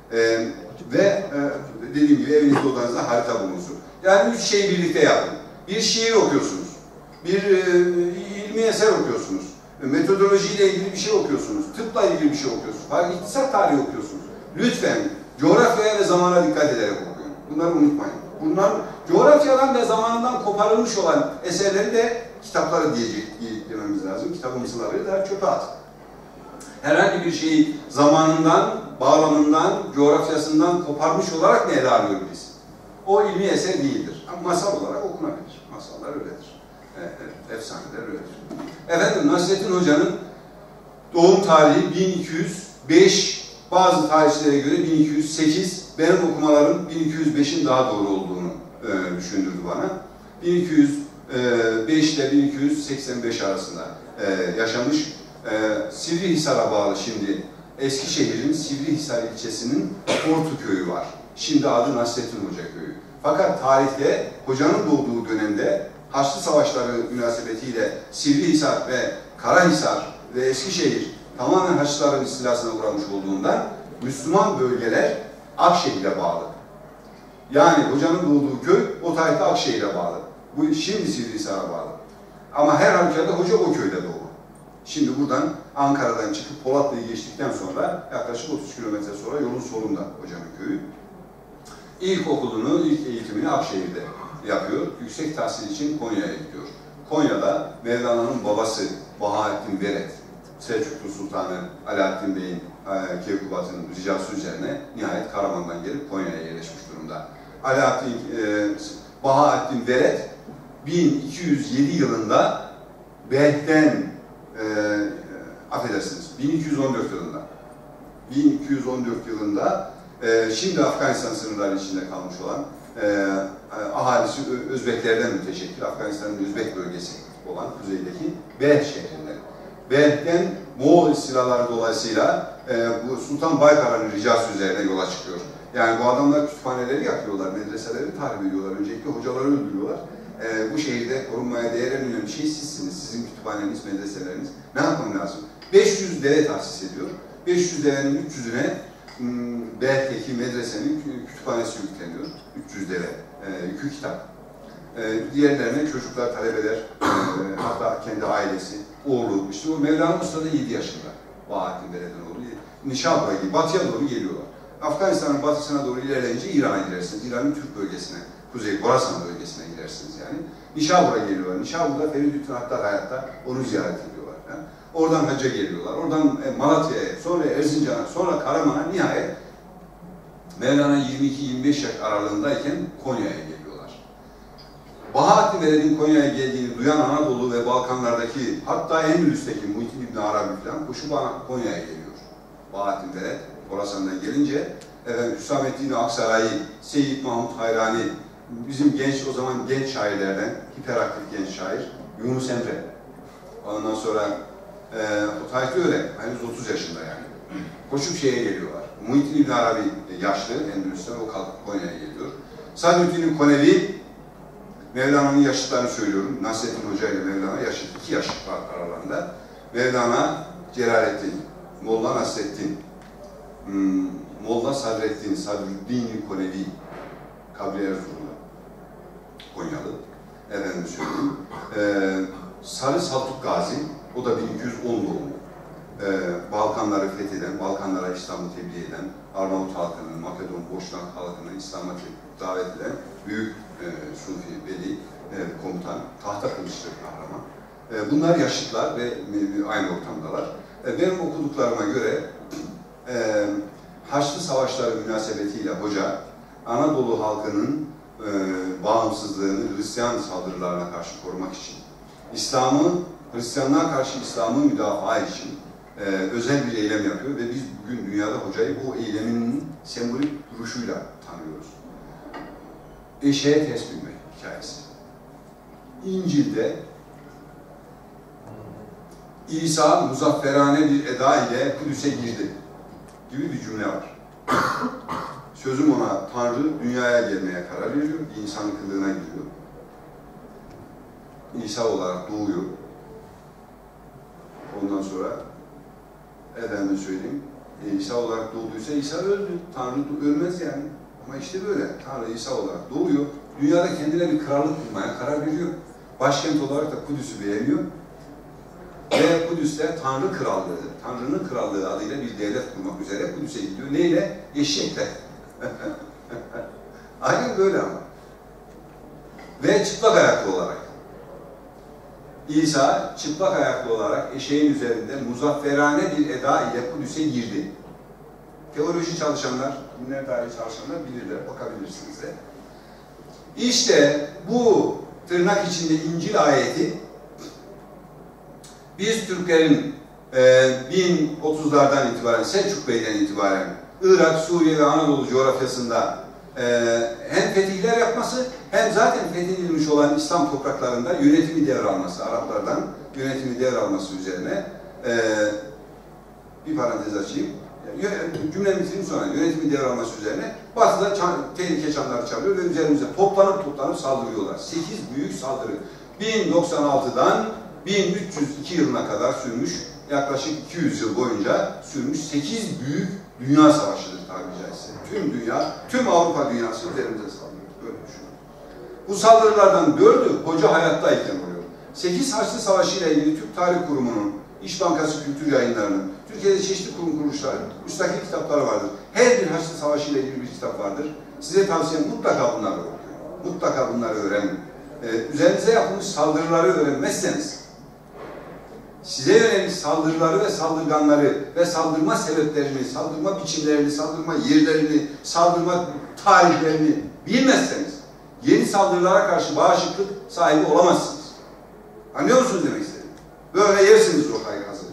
Dediğim gibi evinizde odanızda harita bulunsun. Yani üç şeyi birlikte yapın. Bir şiir okuyorsunuz, bir ilmi eser okuyorsunuz, metodolojiyle ilgili bir şey okuyorsunuz, tıpla ilgili bir şey okuyorsunuz, iktisat tarihi okuyorsunuz. Lütfen coğrafyaya ve zamana dikkat ederek okuyun. Bunları unutmayın. Bunlar coğrafyadan ve zamanından koparılmış olan eserleri de kitapları dememiz lazım. Kitabımızları da çöpe at. Herhangi bir şeyi zamanından, bağlamından, coğrafyasından koparmış olarak mı ele alıyoruz biz? O ilmi eser değildir. Ama masal olarak okunabilir. Masallar öyledir. Efsaneler öyledir. Efendim, Nasrettin Hoca'nın doğum tarihi 1205, bazı tarihçilere göre 1208, benim okumalarım 1205'in daha doğru olduğunu düşündürdü bana. 1205 ile 1285 arasında yaşamış. Sivrihisar'a bağlı şimdi Eskişehir'in Sivrihisar ilçesinin Ortu köyü var. Şimdi adı Nasrettin Hoca köyü. Fakat tarihte hocanın doğduğu dönemde Haçlı Savaşları münasebetiyle Sivrihisar ve Karahisar ve Eskişehir tamamen Haçlıların istilasına uğramış olduğundan Müslüman bölgeler Akşehir'e bağlı. Yani hocanın doğduğu köy o tarihte Akşehir'e bağlı. Bu şimdi Sivrihisar'a bağlı. Ama her halükarda hoca o köyde doğdu. Şimdi buradan Ankara'dan çıkıp Polatlı'yı geçtikten sonra yaklaşık 30 kilometre sonra yolun solunda hocanın köyü. İlk eğitimini Akşehir'de yapıyor. Yüksek tahsil için Konya'ya gidiyor. Konya'da Mevlana'nın babası Bahaettin Veret, Selçuklu Sultanı Alaaddin Bey'in Keykubat'ın ricası üzerine nihayet Karaman'dan gelip Konya'ya yerleşmiş durumda. Bahaettin Veret 1207 yılında Belh'ten affedersiniz, 1214 yılında. 1214 yılında şimdi Afganistan sınırları içinde kalmış olan ahalisi Özbeklerden müteşekkil, Afganistan'ın Özbek bölgesi olan kuzeydeki Belh şehrinde. Belh'ten Moğol istilaları dolayısıyla bu Sultan Baykar'ın ricası üzerine yola çıkıyor. Yani bu adamlar kütüphaneleri yakıyorlar, medreseleri tahrip ediyorlar, öncelikle hocaları öldürüyorlar. Bu şehirde korunmaya değer en önemli şey sizsiniz. Sizin kütüphaneniz, medreseleriniz. Ne yapmam lazım? 500 deve tahsis ediyor. 500 devenin 300'üne Belh'teki medresenin kütüphanesi yükleniyor. 300 deve, yükü kitap. Diğerlerine çocuklar, talebeler, hatta kendi ailesi, oğlu. İşte o Mevlana Usta da 7 yaşında. Bahattin Vered'in oğlu. Nişabur'a gibi, batıya doğru geliyorlar. Afganistan'ın batısına doğru ilerleyince İran'a gidersiniz. İran'ın Türk bölgesine, Kuzey Khorasan bölgesine gidersiniz yani. Nişabur'a geliyorlar. Nişabur'da Feridüddin Attar hayatta, onu ziyaret ediyorlar. Yani. Oradan hacca geliyorlar. Oradan Malatya'ya, sonra Erzincan'a, sonra Karaman'a, nihayet Mevlana 22-25 yaş aralığındayken Konya'ya geliyorlar. Bahattin Vered'in Konya'ya geldiğini duyan Anadolu ve Balkanlardaki, hatta Endülüs'teki Muhittin İbni Arabi falan koşup Konya'ya geliyor. Bahattin Vered, Khorasan'dan gelince Hüsamettin Aksaray'ı, Seyyid Mahmud Hayrani, bizim o zaman genç şairlerden, hiperaktif genç şair Yunus Emre. Ondan sonra o tarihte öyle, henüz 30 yaşında yani. Koşup şeye geliyorlar. Muhittin İbni Arabi yaşlı, Endülüs'ten o kalkıp Konya'ya geliyor. Sadüddin Konevi, Mevlana'nın yaşıtlarını söylüyorum. Nasrettin Hoca ile Mevlana yaşıt, 2 yaş var aralarında. Mevlana Celalettin, Molla Nasrettin, Molla Sadreddin, Sadrüddin Konevi, Kabri Erzurumlu, Konyalı, efendim söyleyeyim. Sarı Saltuk Gazi, o da 1210 doğumlu. Balkanları fetheden, Balkanlara İslam'ı tebliğ eden, Arnavut halkının, Makedon, Boşnak halkının İslam'a davet eden büyük Sufi, Veli, komutan, tahta kılıçlı kahraman. Bunlar yaşıtlar ve aynı ortamdalar. Benim okuduklarıma göre Haçlı Savaşları münasebetiyle hoca, Anadolu halkının bağımsızlığını Hristiyan saldırılarına karşı korumak için, Hristiyanlığa karşı İslam'ı müdafaa için özel bir eylem yapıyor ve biz bugün dünyada hocayı bu eyleminin sembolik duruşuyla tanıyoruz. Eşeğe ters binmek hikayesi. İncil'de İsa muzafferane bir eda ile Kudüs'e girdi gibi bir cümle var. Sözüm ona Tanrı dünyaya gelmeye karar veriyor, bir insan kılığına giriyor. İsa olarak doğuyor. Ondan sonra efendim söyleyeyim, İsa olarak doğduysa İsa öldü. Tanrı ölmez yani. Ama işte böyle. Tanrı İsa olarak doğuyor. Dünyada kendine bir krallık kurmaya karar veriyor. Başkent olarak da Kudüs'ü beğeniyor. Ve Kudüs'te Tanrı Krallığı, Tanrı'nın Krallığı adıyla bir devlet kurmak üzere Kudüs'e gidiyor. Neyle? Eşekle. Aynen böyle ama. Ve çıplak ayaklı olarak. İsa çıplak ayaklı olarak eşeğin üzerinde muzafferane bir eda ile Kudüs'e girdi. Teoloji çalışanlar, dinler tarihi çalışanlar bilirler, bakabilirsiniz de. İşte bu tırnak içinde İncil ayeti biz Türklerin 1030'lardan itibaren, Selçuk Bey'den itibaren Irak, Suriye ve Anadolu coğrafyasında hem fetihler yapması hem zaten fethedilmiş olan İslam topraklarında yönetimi devralması, Araplardan yönetimi devralması üzerine bir parantez açayım. Cümle bitireyim sonra. Yönetimi devralması üzerine Batı'da tehlike çanları çalıyor ve üzerimize toplanıp saldırıyorlar. 8 büyük saldırı. 1096'dan 1302 yılına kadar sürmüş, yaklaşık 200 yıl boyunca sürmüş 8 büyük dünya savaşıdır tabiri caizse. Tüm dünya, tüm Avrupa dünyası üzerimize saldırıyor. Böyle düşünün. Bu saldırılardan 4'ü hoca hayattayken oluyor. 8 Haçlı Savaşı ile ilgili Türk Tarih Kurumu'nun, İş Bankası Kültür Yayınları'nın, Türkiye'de çeşitli kurum kuruluşların müstakil kitapları vardır. Her bir Haçlı Savaşı ile ilgili bir kitap vardır. Size tavsiyem mutlaka bunları okuyun. Mutlaka bunları öğrenin. Üzerinize yapılmış saldırıları öğrenmezseniz, size yönelik saldırıları ve saldırganları ve saldırma sebeplerini, saldırma biçimlerini, saldırma yerlerini, saldırma tarihlerini bilmezseniz yeni saldırılara karşı bağışıklık sahibi olamazsınız. Anlıyor musunuz demek istedim? Böyle yersiniz rotayı hazır.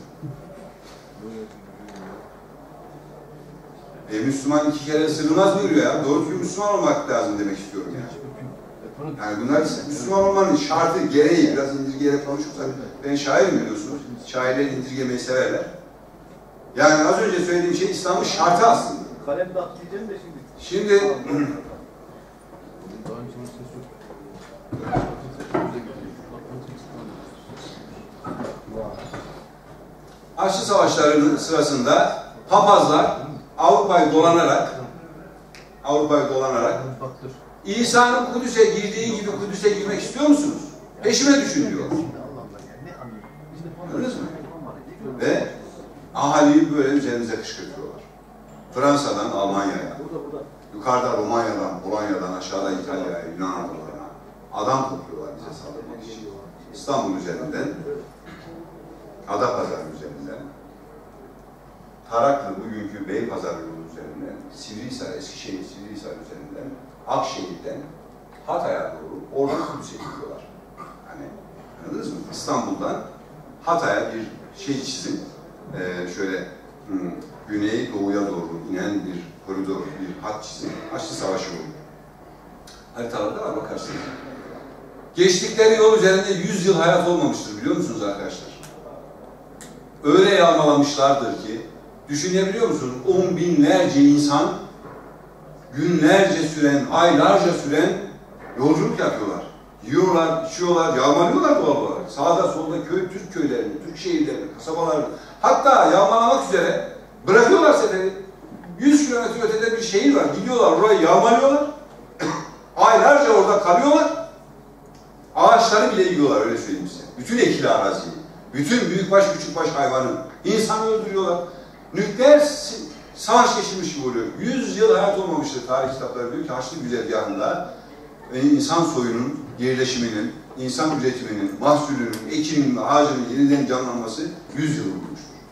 Müslüman 2 kere ısırılmaz buyuruyor ya. Doğru bir Müslüman olmak lazım demek istiyorum yani. Yani bunlar Müslüman olmanın şartı, gereği, biraz indirgeyerek konuşursak, ben şairim biliyorsunuz. Şairler indirgemeyi severler. Yani az önce söylediğim şey İslam'ın şartı aslında. Kalem de atlayacağım da şimdi. Şimdi Haçlı Savaşları'nın sırasında papazlar Avrupa'yı dolanarak İsa'nın Kudüs'e girdiği gibi Kudüs'e girmek istiyor musunuz? Peşime düşün diyor. Gördünüz mü? Ve ahaliyi böyle üzerimize kışkırtıyorlar. Fransa'dan Almanya'ya, yukarıda Romanya'dan, Polonya'dan, aşağıda İtalya'ya, Yunan adalarına adam topluyorlar bize saldırmak için. İstanbul üzerinden, Adapazarı üzerinden, Taraklı bugünkü Beypazarı yolu üzerinden, Sivrihisar, Eskişehir, Sivrihisar üzerinden, Akşehir'den Hatay'a doğru oradan Kudüs'e gidiyorlar. Hani anladınız mı? İstanbul'dan Hatay'a bir şey çizin, şöyle güney doğuya doğru inen bir koridor, bir hat çizin. Haçlı Savaşı oldu. Haritalarda var bakarsınız. Geçtikleri yol üzerinde 100 yıl hayat olmamıştır biliyor musunuz arkadaşlar? Öyle yağmalamışlardır ki, düşünebiliyor musunuz? 10 binlerce insan günlerce süren, aylarca süren yolculuk yapıyorlar. Yiyorlar, içiyorlar, yağmalıyorlar doğal olarak. Sağda solda Türk köylerini, Türk şehirlerini, kasabalarını, hatta yağmalamak üzere bırakıyorlar seferi. 100 kilometre ötede bir şehir var. Gidiyorlar orayı yağmalıyorlar. Aylarca orada kalıyorlar. Ağaçları bile yiyorlar öyle söyleyeyim size. Bütün ekili araziyi. Bütün büyükbaş küçükbaş hayvanı. İnsanı öldürüyorlar. Nükleer savaş geçirmiş gibi oluyor. 100 yıl hayat olmamıştır tarih kitapları diyor ki Haçlı güzergahında insan soyunun yerleşiminin, insan üretiminin, mahsulünün, ekiminin, ağacının yeniden canlanması 100 yıl olmuştur.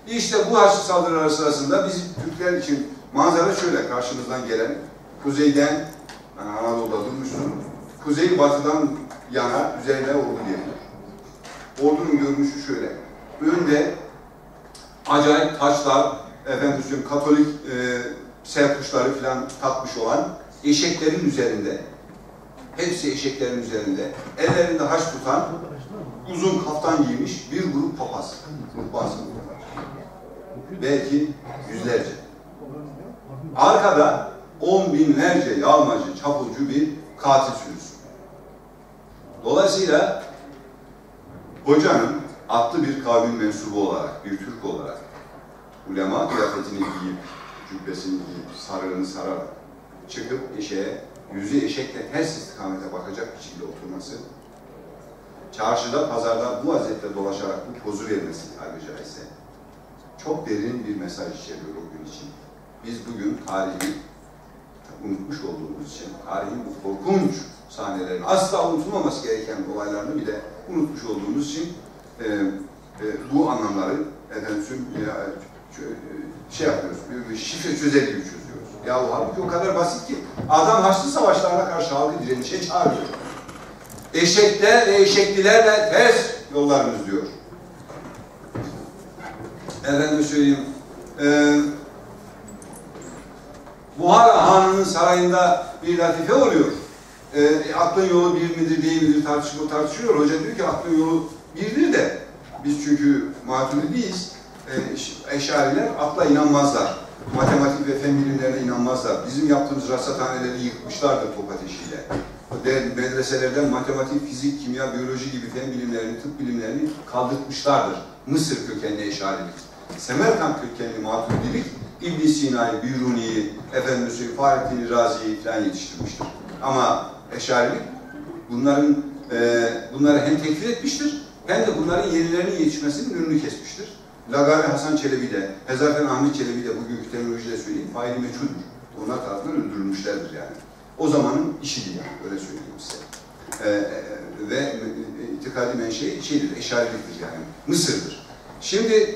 İşte bu Haçlı saldırıları sırasında biz Türkler için manzara şöyle: karşımızdan gelen, kuzeyden, yani Anadolu'da durmuşsun, kuzey batıdan yana üzerine ordu geliyor. Ordunun görünüşü şöyle: önde acayip taçlar, Katolik serpuşları falan takmış olan eşeklerin üzerinde, hepsi eşeklerin üzerinde, ellerinde haç tutan, uzun kaftan giymiş bir grup papaz, ruhban sınıfı var. Belki yüzlerce. Arkada 10 binlerce yağmacı, çapulcu bir katil sürüsü. Dolayısıyla hocanın atlı bir kavmin mensubu olarak, bir Türk olarak, ulema kıyafetini giyip, cübbesini giyip, sarığını sararak çıkıp eşeğe, yüzü eşekle ters istikamete bakacak biçimde oturması, çarşıda, pazarda bu vaziyette dolaşarak bu pozu vermesi tabiri caizse çok derin bir mesaj içeriyor o gün için. Biz bugün tarihi unutmuş olduğumuz için, tarihin bu korkunç sahnelerini, asla unutulmaması gereken olaylarını bile unutmuş olduğumuz için bu anlamları şey yapıyoruz, bir şifre çözer gibi çözüyoruz. Ya halbuki o kadar basit ki, adam Haçlı Savaşlarına karşı halkı direnişe çağırıyor. Eşekler ve eşeklilerle ters yollarımız diyor. Efendim söyleyeyim, Buhara Hanı'nın sarayında bir latife oluyor. Aklın yolu bir midir değil midir tartışılıyor. Hoca diyor ki aklın yolu birdir de biz çünkü Maturidiyiz. Eşariler akla inanmazlar. Matematik ve fen bilimlerine inanmazlar. Bizim yaptığımız rasathaneleri yıkmışlardır top ateşiyle. Medreselerden matematik, fizik, kimya, biyoloji gibi fen bilimlerini, tıp bilimlerini kaldırtmışlardır. Mısır kökenli eşarilik. Semerkant kökenli Maturidilik, İbn Sina'yı, Biruni'yi, Fahrettin Razi'yi falan yetiştirmiştir. Ama eşarilik bunları hem tekfir etmiştir, hem de bunların yenilerinin yetişmesinin önünü kesmiştir. Lagari Hasan Çelebi de, Hezarfen Ahmet Çelebi de bugünkü terminolojiyle söyleyeyim, faili meçhuldür. Onlar tarafından öldürülmüşlerdir yani. O zamanın işidir yani, öyle söyleyeyim size. Ve itikadi menşei şeydir, eşariliktir yani, Mısır'dır. Şimdi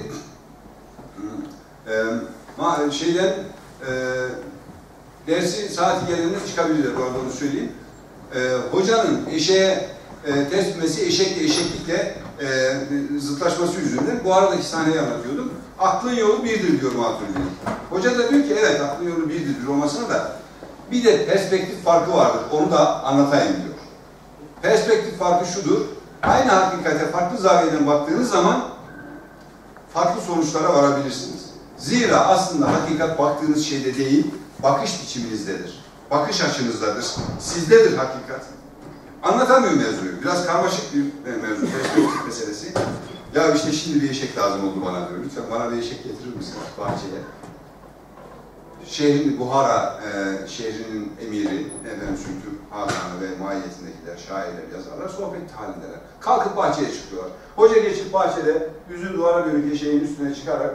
dersi saati geldiğinde çıkabilirler, bu arada onu söyleyeyim. Hocanın eşeğe ters binmesi, eşeklikle zıtlaşması yüzünden bu aradaki sahneyi anlatıyordum. Aklın yolu birdir diyor Maturidi. Hoca da diyor ki evet, aklın yolu birdir olmasına da bir de perspektif farkı vardır, onu da anlatayım diyor. Perspektif farkı şudur: aynı hakikate farklı zaviyeden baktığınız zaman farklı sonuçlara varabilirsiniz. Zira aslında hakikat baktığınız şeyde değil, bakış biçiminizdedir. Bakış açınızdadır. Sizdedir hakikat. Anlatamıyorum mevzuyu. Biraz karmaşık bir mevzu, perspektif meselesi. Ya işte şimdi bir eşek lazım oldu bana diyor. Lütfen bana bir eşek getirir misiniz bahçeye? Şehrin, Buhara şehrinin emiri, Türk Hakanı ve mahiyetindekiler, şairler, yazarlar sohbet halindeler. Kalkıp bahçeye çıkıyorlar. Hoca geçip bahçede yüzü duvara dönük eşeğin üstüne çıkarak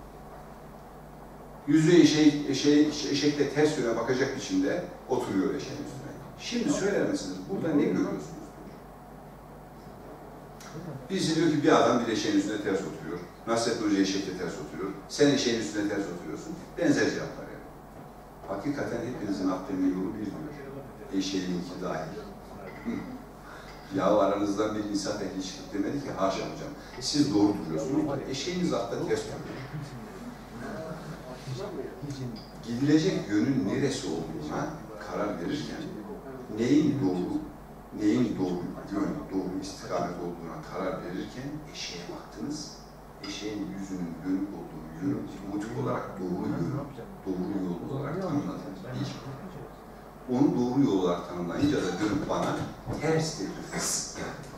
yüzü eşekle ters yöne bakacak biçimde oturuyor eşeğin üstüne. Şimdi söyler misiniz, burada ne görüyorsunuz? Birisi diyor ki bir adam bir eşeğin üstüne ters oturuyor. Nasrettin Hoca eşekle ters oturuyor. Sen eşeğin üstüne ters oturuyorsun. Benzer cevaplar yani. Hakikaten hepinizin aklının yolu bir diyor. Eşeğinki dahil. Ya aranızdan bir insaf ehli çıkıp demedi ki haşa hocam. Siz doğru duruyorsunuz. Eşeğiniz altta ters duruyor. Gidilecek yönün neresi olduğuna karar verirken neyin doğru yön, doğru istikamet olduğuna karar verirken eşeğe baktınız. Eşeğin yüzünün dönük olduğu yönü motif olarak doğru yol olarak tanımladınız. Onu doğru yol olarak tanımlayınca da dönüp bana ters dediniz.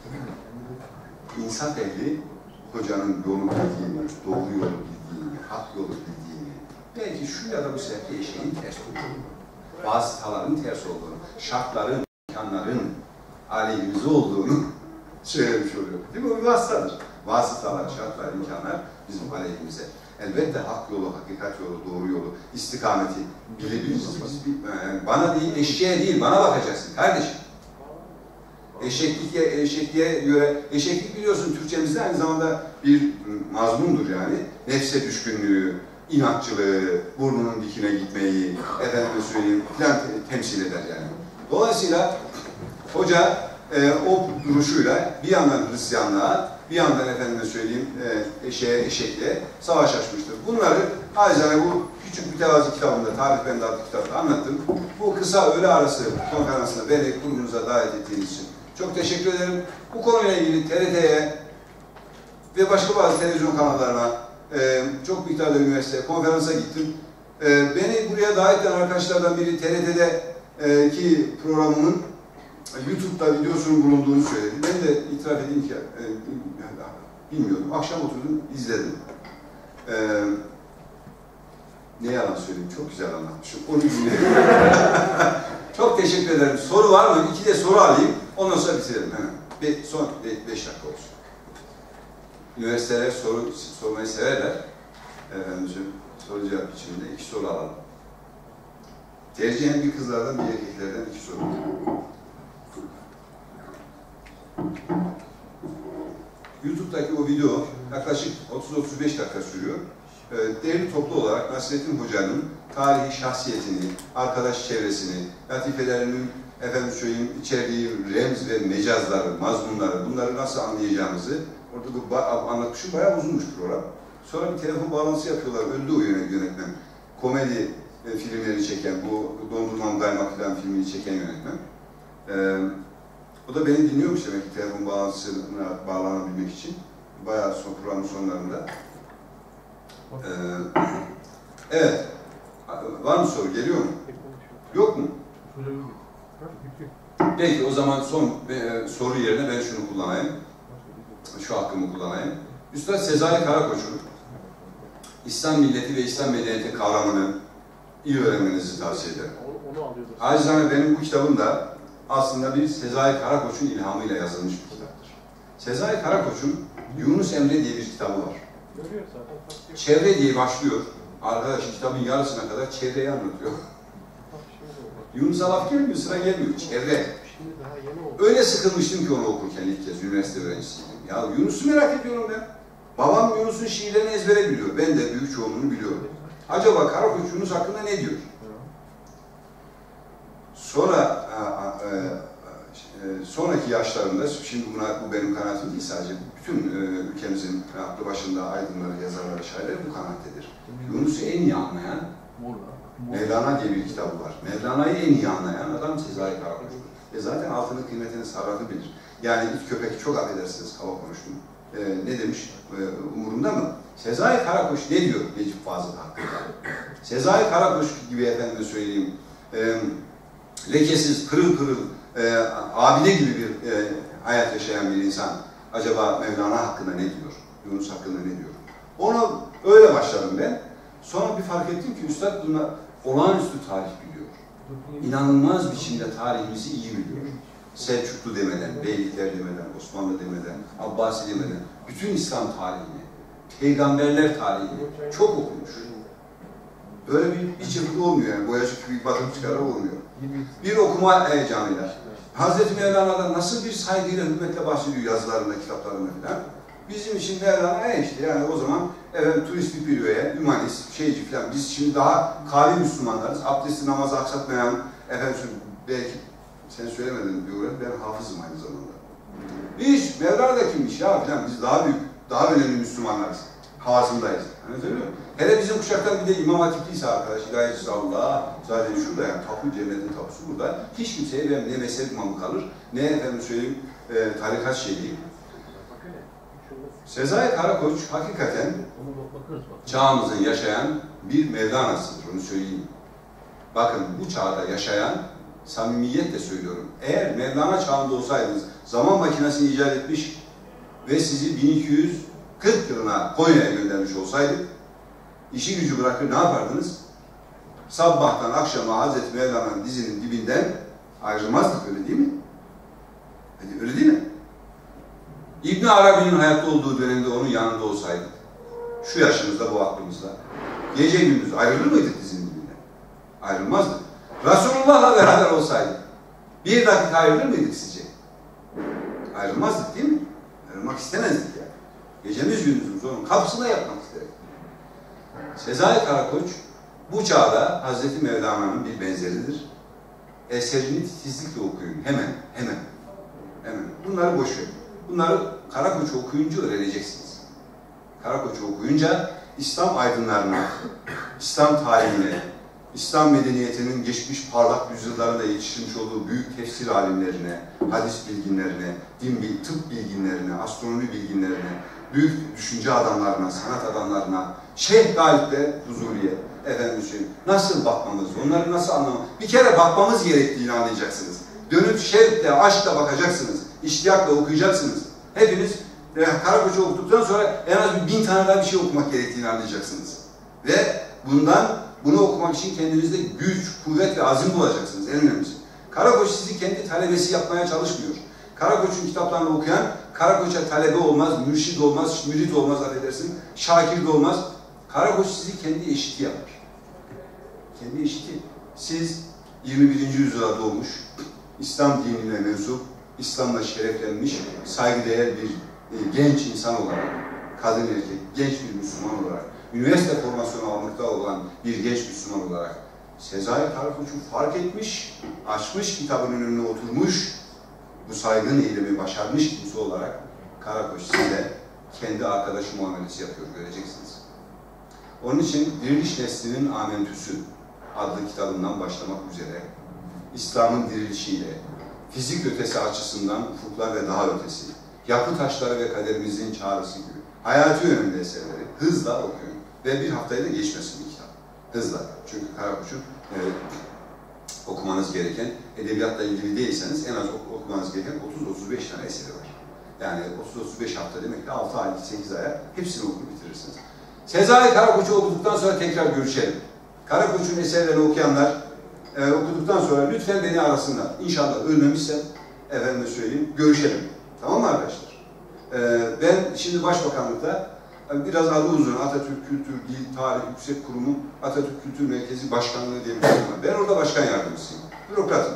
İnsaf ehli hocanın yolu bildiğini, doğru yolu bildiğini, hak yolu bildiğini, belki şu ya da bu sebeple eşeğin ters olduğunu, vasıtaların ters olduğunu, şartların, imkanların aleyhimize olduğunu söylemiş oluyor. Değil mi? O bir vasıtadır. Vasıtalar, şartlar, imkanlar bizim aleyhimize. Elbette hak yolu, hakikat yolu, doğru yolu, istikameti bilebiliriz. Yani bana değil, eşeğe değil, bana bakacaksın kardeşim. Eşekliğe göre, eşeklik biliyorsun Türkçemizde aynı zamanda bir mazmundur yani. nefse düşkünlüğü, inatçılığı, burnunun dikine gitmeyi, efendime söyleyeyim filan temsil eder yani. Dolayısıyla hoca o duruşuyla bir yandan Hristiyanlığa, bir yandan efendime söyleyeyim eşekliğe savaş açmıştır. Bunları acizane bu küçük mütevazi kitabımda, Tarih Bende adlı kitapta anlattım. Bu kısa öğle arası konferansına beni kurumunuza davet ettiğiniz için çok teşekkür ederim. Bu konuyla ilgili TRT'ye ve başka bazı televizyon kanallarına çok miktarda üniversiteye konferansa gittim. Beni buraya davet eden arkadaşlardan biri TRT'deki programımın YouTube'da videosunun bulunduğunu söyledi. Ben de itiraf edeyim ki bilmiyordum. Akşam oturdum, izledim. Ne yalan söyleyeyim, çok güzel anlatmışım. Onu dinledim. Çok teşekkür ederim. Soru var mı? 2 de soru alayım. Ondan sonra bitirelim hemen. Son 5 dakika olsun. Üniversiteler soru sormayı severler. Efendim, soru cevap biçiminde 2 soru alalım. Tercihen bir kızlardan bir erkeklerden 2 soru. YouTube'daki o video yaklaşık 30-35 dakika sürüyor. Değerli toplu olarak Nasrettin Hoca'nın tarihi şahsiyetini, arkadaş çevresini, latifelerinin efendim söyleyeyim içerdiği remz ve mecazları, mazmunları, bunları nasıl anlayacağımızı orada bu anlatmışım, bayağı uzunmuş program. Sonra bir telefon bağlantısı yapıyorlar, öldü o yönetmen. Komedi filmleri çeken, bu Dondurmam Kaymak filan filmini çeken yönetmen. O da beni dinliyormuş demek ki telefon bağlantısına bağlanabilmek için. Bayağı programın sonlarında. Evet. Var mı soru? Geliyor mu? Yok mu? Peki o zaman son soru yerine ben şunu kullanayım. Şu hakkımı kullanayım. Üstad Sezai Karakoç'un İslam milleti ve İslam medeniyeti kavramını iyi öğrenmenizi tavsiye ederim. Acizane benim bu kitabım da aslında bir Sezai Karakoç'un ilhamıyla yazılmış bir kitaptır. Sezai Karakoç'un Yunus Emre diye bir kitabı var. Çevre diye başlıyor. Arkadaş kitabın yarısına kadar çevreyi anlatıyor. Yunus'a laf gelmiyor, sıra gelmiyor. Çevre. Öyle sıkılmıştım ki onu okurken ilk kez üniversite öğrencisiydim. Ya Yunus'u merak ediyorum ben. Babam Yunus'un şiirlerini ezbere biliyor. Ben de büyük çoğunluğunu biliyorum. Acaba Karakoç Yunus hakkında ne diyor? Sonra sonraki yaşlarında, şimdi bu benim kanaatim değil sadece, bütün ülkemizin aklı başında aydınları, yazarları, şairleri bu kanaattedir. Yunus'u en iyi anlayan Mevlana diye bir kitabı var. Mevlana'yı en iyi anlayan adam Sezai Karakoç'tur. Zaten altını kıymetini sarrafı bilir. Yani it köpek, çok affedersiniz, kaba konuştum. Ne demiş? Umurumda mı? Sezai Karakoç ne diyor Necip Fazıl hakkında? Sezai Karakoç gibi efendime söyleyeyim, lekesiz, pırıl pırıl, abide gibi bir hayat yaşayan bir insan acaba Mevlana hakkında ne diyor? Yunus hakkında ne diyor? Onu öyle başladım ben. Sonra bir fark ettim ki Üstad buna olağanüstü tarih biliyor. İnanılmaz biçimde tarihimizi iyi biliyor. Selçuklu demeden, Beylikler demeden, Osmanlı demeden, Abbasi demeden, bütün İslam tarihini, peygamberler tarihini çok okumuş. Böyle bir çıkıntı olmuyor yani, boyacı bir bakım çıkarı olmuyor. Bir okuma heyecanıyla. Hazreti Mevlana'dan nasıl bir saygıyla, hürmetle bahsediyor yazılarında, kitaplarında filan. Bizim için Mevlana işte yani o zaman turist bir periyoya, hümanist, şeyci filan. Biz şimdi daha kavi Müslümanlarız. Abdesti, namazı aksatmayan, belki sen söylemedin diyor, ben hafızım aynı zamanda. Biz Mevlana da kimmiş ya filan, biz daha büyük, daha önemli Müslümanlarız. Havasındayız. Anlatabiliyor muyum? Hele bizim kuşaktan bir de İmam Hatipliyse arkadaş, hidayetçisi Allah, zaten şurada yani tapu, cennetin tapusu burada. Hiç kimseye ne mezhep imamı kalır, ne efendim söyleyeyim tarikat şeyi. Sezai Karakoç hakikaten çağımızın yaşayan bir Mevlana'sıdır, onu söyleyeyim. Bakın bu çağda yaşayan, samimiyetle söylüyorum, eğer Mevlana çağında olsaydınız, zaman makinesini icat etmiş ve sizi 1240 yılına Konya'ya göndermiş olsaydık, işi gücü bırakır ne yapardınız? Sabahtan akşama Hazreti Mevlana'nın dizinin dibinden ayrılmazdık, öyle değil mi? Öyle değil mi? İbn Arabi'nin hayatta olduğu dönemde onun yanında olsaydık, şu yaşımızda, bu aklımızda, gece gündüz ayrılır mıydık dizinin dibinden? Ayrılmazdık. Resulullah'la beraber olsaydık, bir dakika ayrılır mıydık sizce? Ayrılmazdık değil mi? Ayrılmak istemezdik yani. Gecemiz gündüzümüz onun kapısında yatmak istedik. Sezai Karakoç bu çağda Hazreti Mevlana'nın bir benzeridir. Eserini titizlikle okuyun. Hemen. Bunları boş verin. Bunları Karakoç'u okuyunca öğreneceksiniz. Karakoç'u okuyunca İslam aydınlarına, İslam tarihine, İslam medeniyetinin geçmiş parlak yüzyıllarında yetiştirmiş olduğu büyük tefsir alimlerine, hadis bilginlerine, tıp bilginlerine, astronomi bilginlerine, büyük düşünce adamlarına, sanat adamlarına, Şeyh Galip'le Huzuriye, nasıl bakmamız, onları nasıl anlamamız, bir kere bakmamız gerektiğini anlayacaksınız. Dönüp şevkle, aşkla bakacaksınız, iştiyakla okuyacaksınız. Hepiniz Karakoç'u okuduktan sonra en az 1000 tane daha bir şey okumak gerektiğini anlayacaksınız. Ve bunu okumak için kendinizde güç, kuvvet ve azim bulacaksınız. En önemlisi. Karakoç sizi kendi talebesi yapmaya çalışmıyor. Karakoç'un kitaplarını okuyan, Karakoç'a talebe olmaz, mürşid olmaz, mürit olmaz, affedersin, şakir de olmaz. Karakoç sizi kendi eşiti yapar. Kendi eşiti. Siz 21. yüzyıla doğmuş, İslam dinine mensup, İslam'la şereflenmiş, saygıdeğer bir genç insan olarak, kadın erkek, genç bir Müslüman olarak, üniversite formasyonu almakta olan bir genç Müslüman olarak Sezai Karakoç'u fark etmiş, açmış kitabın önüne oturmuş, bu saygın eylemi başarmış kimse olarak Karakoç size kendi arkadaşı muamelesi yapıyor, göreceksiniz. Onun için Diriliş Neslinin Amentüsü adlı kitabından başlamak üzere İslam'ın dirilişiyle, fizik ötesi açısından ufuklar ve daha ötesi, yapı taşları ve kaderimizin çağrısı gibi hayati yönünde eserleri hızla okuyun. Ve bir haftayı da geçmesin bir kitap. Hızla. Çünkü Karakoç'un okumanız gereken, edebiyatla ilgili değilseniz en az okumanız gereken 30-35 tane eseri var. Yani 30-35 hafta demek ki 6 ay, 8 aya hepsini okuyup bitirirsiniz. Sezai Karakoç'u okuduktan sonra tekrar görüşelim. Karakoç'un eserlerini okuyanlar okuduktan sonra lütfen beni arasınlar. İnşallah ölmemişsem efendime söyleyeyim, görüşelim. Tamam mı arkadaşlar? Ben şimdi Başbakanlıkta biraz adı uzun Atatürk Kültür, Dil, Tarih Yüksek Kurumu Atatürk Kültür Merkezi Başkanlığı diye bir kurum var. Ben orada başkan yardımcısıyım. Bürokratım.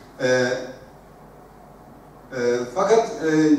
Fakat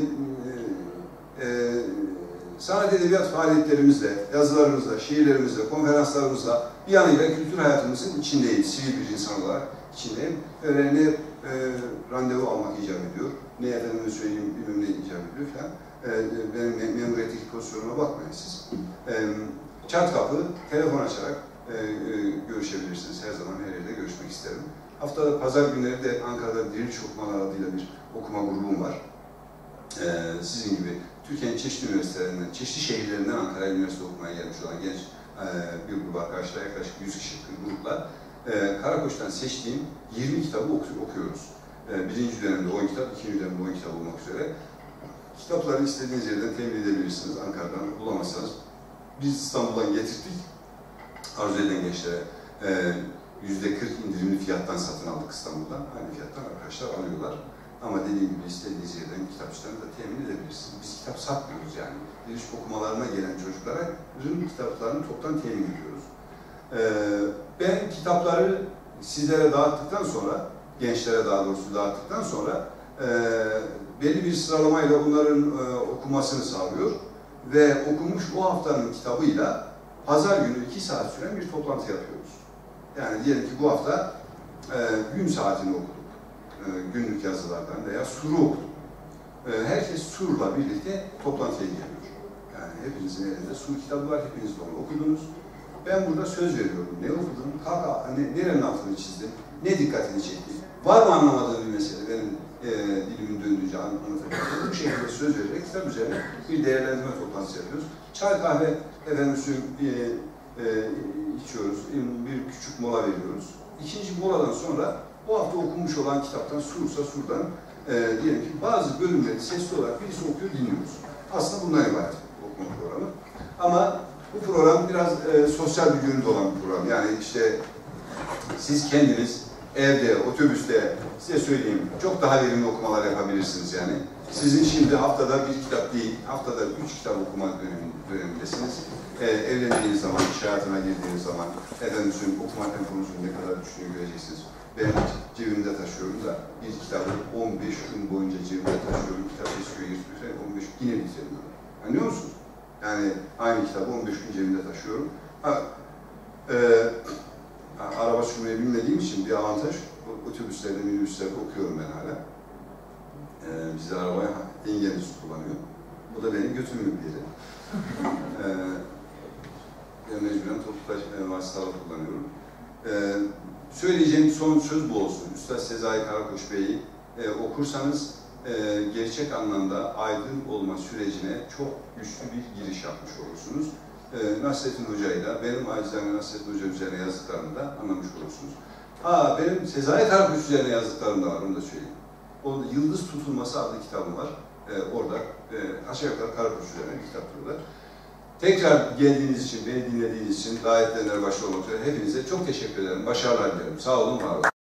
sanat edebiyat faaliyetlerimizle, yazılarımızla, şiirlerimizle, konferanslarımızla bir yanıyla kültür hayatımızın içindeyim. Sivil bir insan olarak içindeyim. Öyle ne randevu almak icap ediyor, ne efendime söyleyeyim bilmem ne icap ediyor falan. Benim memuriyetteki pozisyonuma bakmayın siz. Çat kapı, telefon açarak görüşebilirsiniz. Her zaman her yerde görüşmek isterim. Haftada pazar günleri de Ankara'da Diriliş Okumalar adıyla bir okuma grubum var. Sizin gibi Türkiye'nin çeşitli üniversitelerinden, çeşitli şehirlerinden Ankara'ya üniversite okumaya gelmiş olan genç bir grup arkadaşlar, yaklaşık 100 kişilik bir grupla Karakoç'tan seçtiğim 20 kitabı okuyoruz. Birinci dönemde 10 kitap, ikinci dönemde 10 kitap olmak üzere. Kitapları istediğiniz yerden temin edebilirsiniz. Ankara'dan bulamazsanız. Biz İstanbul'dan getirdik. Arzu eden gençlere %40 indirimli fiyattan satın aldık İstanbul'dan. Aynı fiyattan arkadaşlar alıyorlar. Ama dediğim gibi istediğiniz yerden kitapçılarını da temin edebilirsiniz. Biz kitap satmıyoruz yani. Diriliş okumalarına gelen çocuklara kitaplarını toptan temin ediyoruz. Ben kitapları sizlere dağıttıktan sonra, gençlere daha doğrusu dağıttıktan sonra belli bir sıralamayla bunların okumasını sağlıyor ve okunmuş o haftanın kitabıyla pazar günü 2 saat süren bir toplantı yapıyoruz. Yani diyelim ki bu hafta gün saatini okuduk. Günlük yazılardan veya suru okuduk. Herkes surla birlikte toplantıya geliyor. Yani hepinizin elinde sur kitabı var, hepiniz de onu okudunuz. Ben burada söz veriyorum. Ne okudun? Nerenin altını çizdin? Ne dikkatini çekti? Var mı anlamadığın bir mesele? Benim dilimin döndüğünce anlatabilirim. Bu şekilde söz vererek kitap üzerine bir değerlendirme toplantısı yapıyoruz. Çay kahve içiyoruz. Bir küçük mola veriyoruz. İkinci moladan sonra o hafta okunmuş olan kitaptan sursa surdan diyelim ki bazı bölümleri sesli olarak birisi okuyor, dinliyoruz. Aslında bundan ibaret okuma programı. Ama bu program biraz sosyal bir yönde olan bir program. Yani işte siz kendiniz evde, otobüste, size söyleyeyim, çok daha verimli okumalar yapabilirsiniz yani. Sizin şimdi haftada bir kitap değil, haftada 3 kitap okuma dönemindesiniz. Evlendiğiniz zaman, iş hayatına girdiğiniz zaman, okuma temponuzun ne kadar düştüğünü göreceksiniz. Ben cebimde taşıyorum da bir kitabı 15 gün boyunca cebimde taşıyorum, kitap eskiyor, yırtıyor, 15 gün yine bitiriyorum. Anlıyor musunuz? Yani aynı kitabı 15 gün cebimde taşıyorum Araba sürmeyi bilmediğim için bir avantaj, otobüslerde, minibüslerde okuyorum ben hala. Bizde arabayı engelsiz kullanıyor. Bu da beni götürmüyor bir yere. Ben mecburen toplu taşıma vasıtaları kullanıyorum. Söyleyeceğim son söz bu olsun. Üstad Sezai Karakoç Bey'i okursanız gerçek anlamda aydın olma sürecine çok güçlü bir giriş yapmış olursunuz. Nasrettin Hoca'yla, benim acizane Nasrettin Hoca üzerine yazdıklarını da anlamış olursunuz. Benim Sezai Karakoç üzerine yazdıklarım da var, onu da söyleyeyim. O Yıldız Tutulması adlı kitabım var. Orada aşağı yukarı Karakoç üzerine bir kitap diyorlar. Tekrar geldiğiniz için, beni dinlediğiniz için, davetlerine başta olmak üzere hepinize çok teşekkür ederim. Başarılar dilerim. Sağ olun, var olun.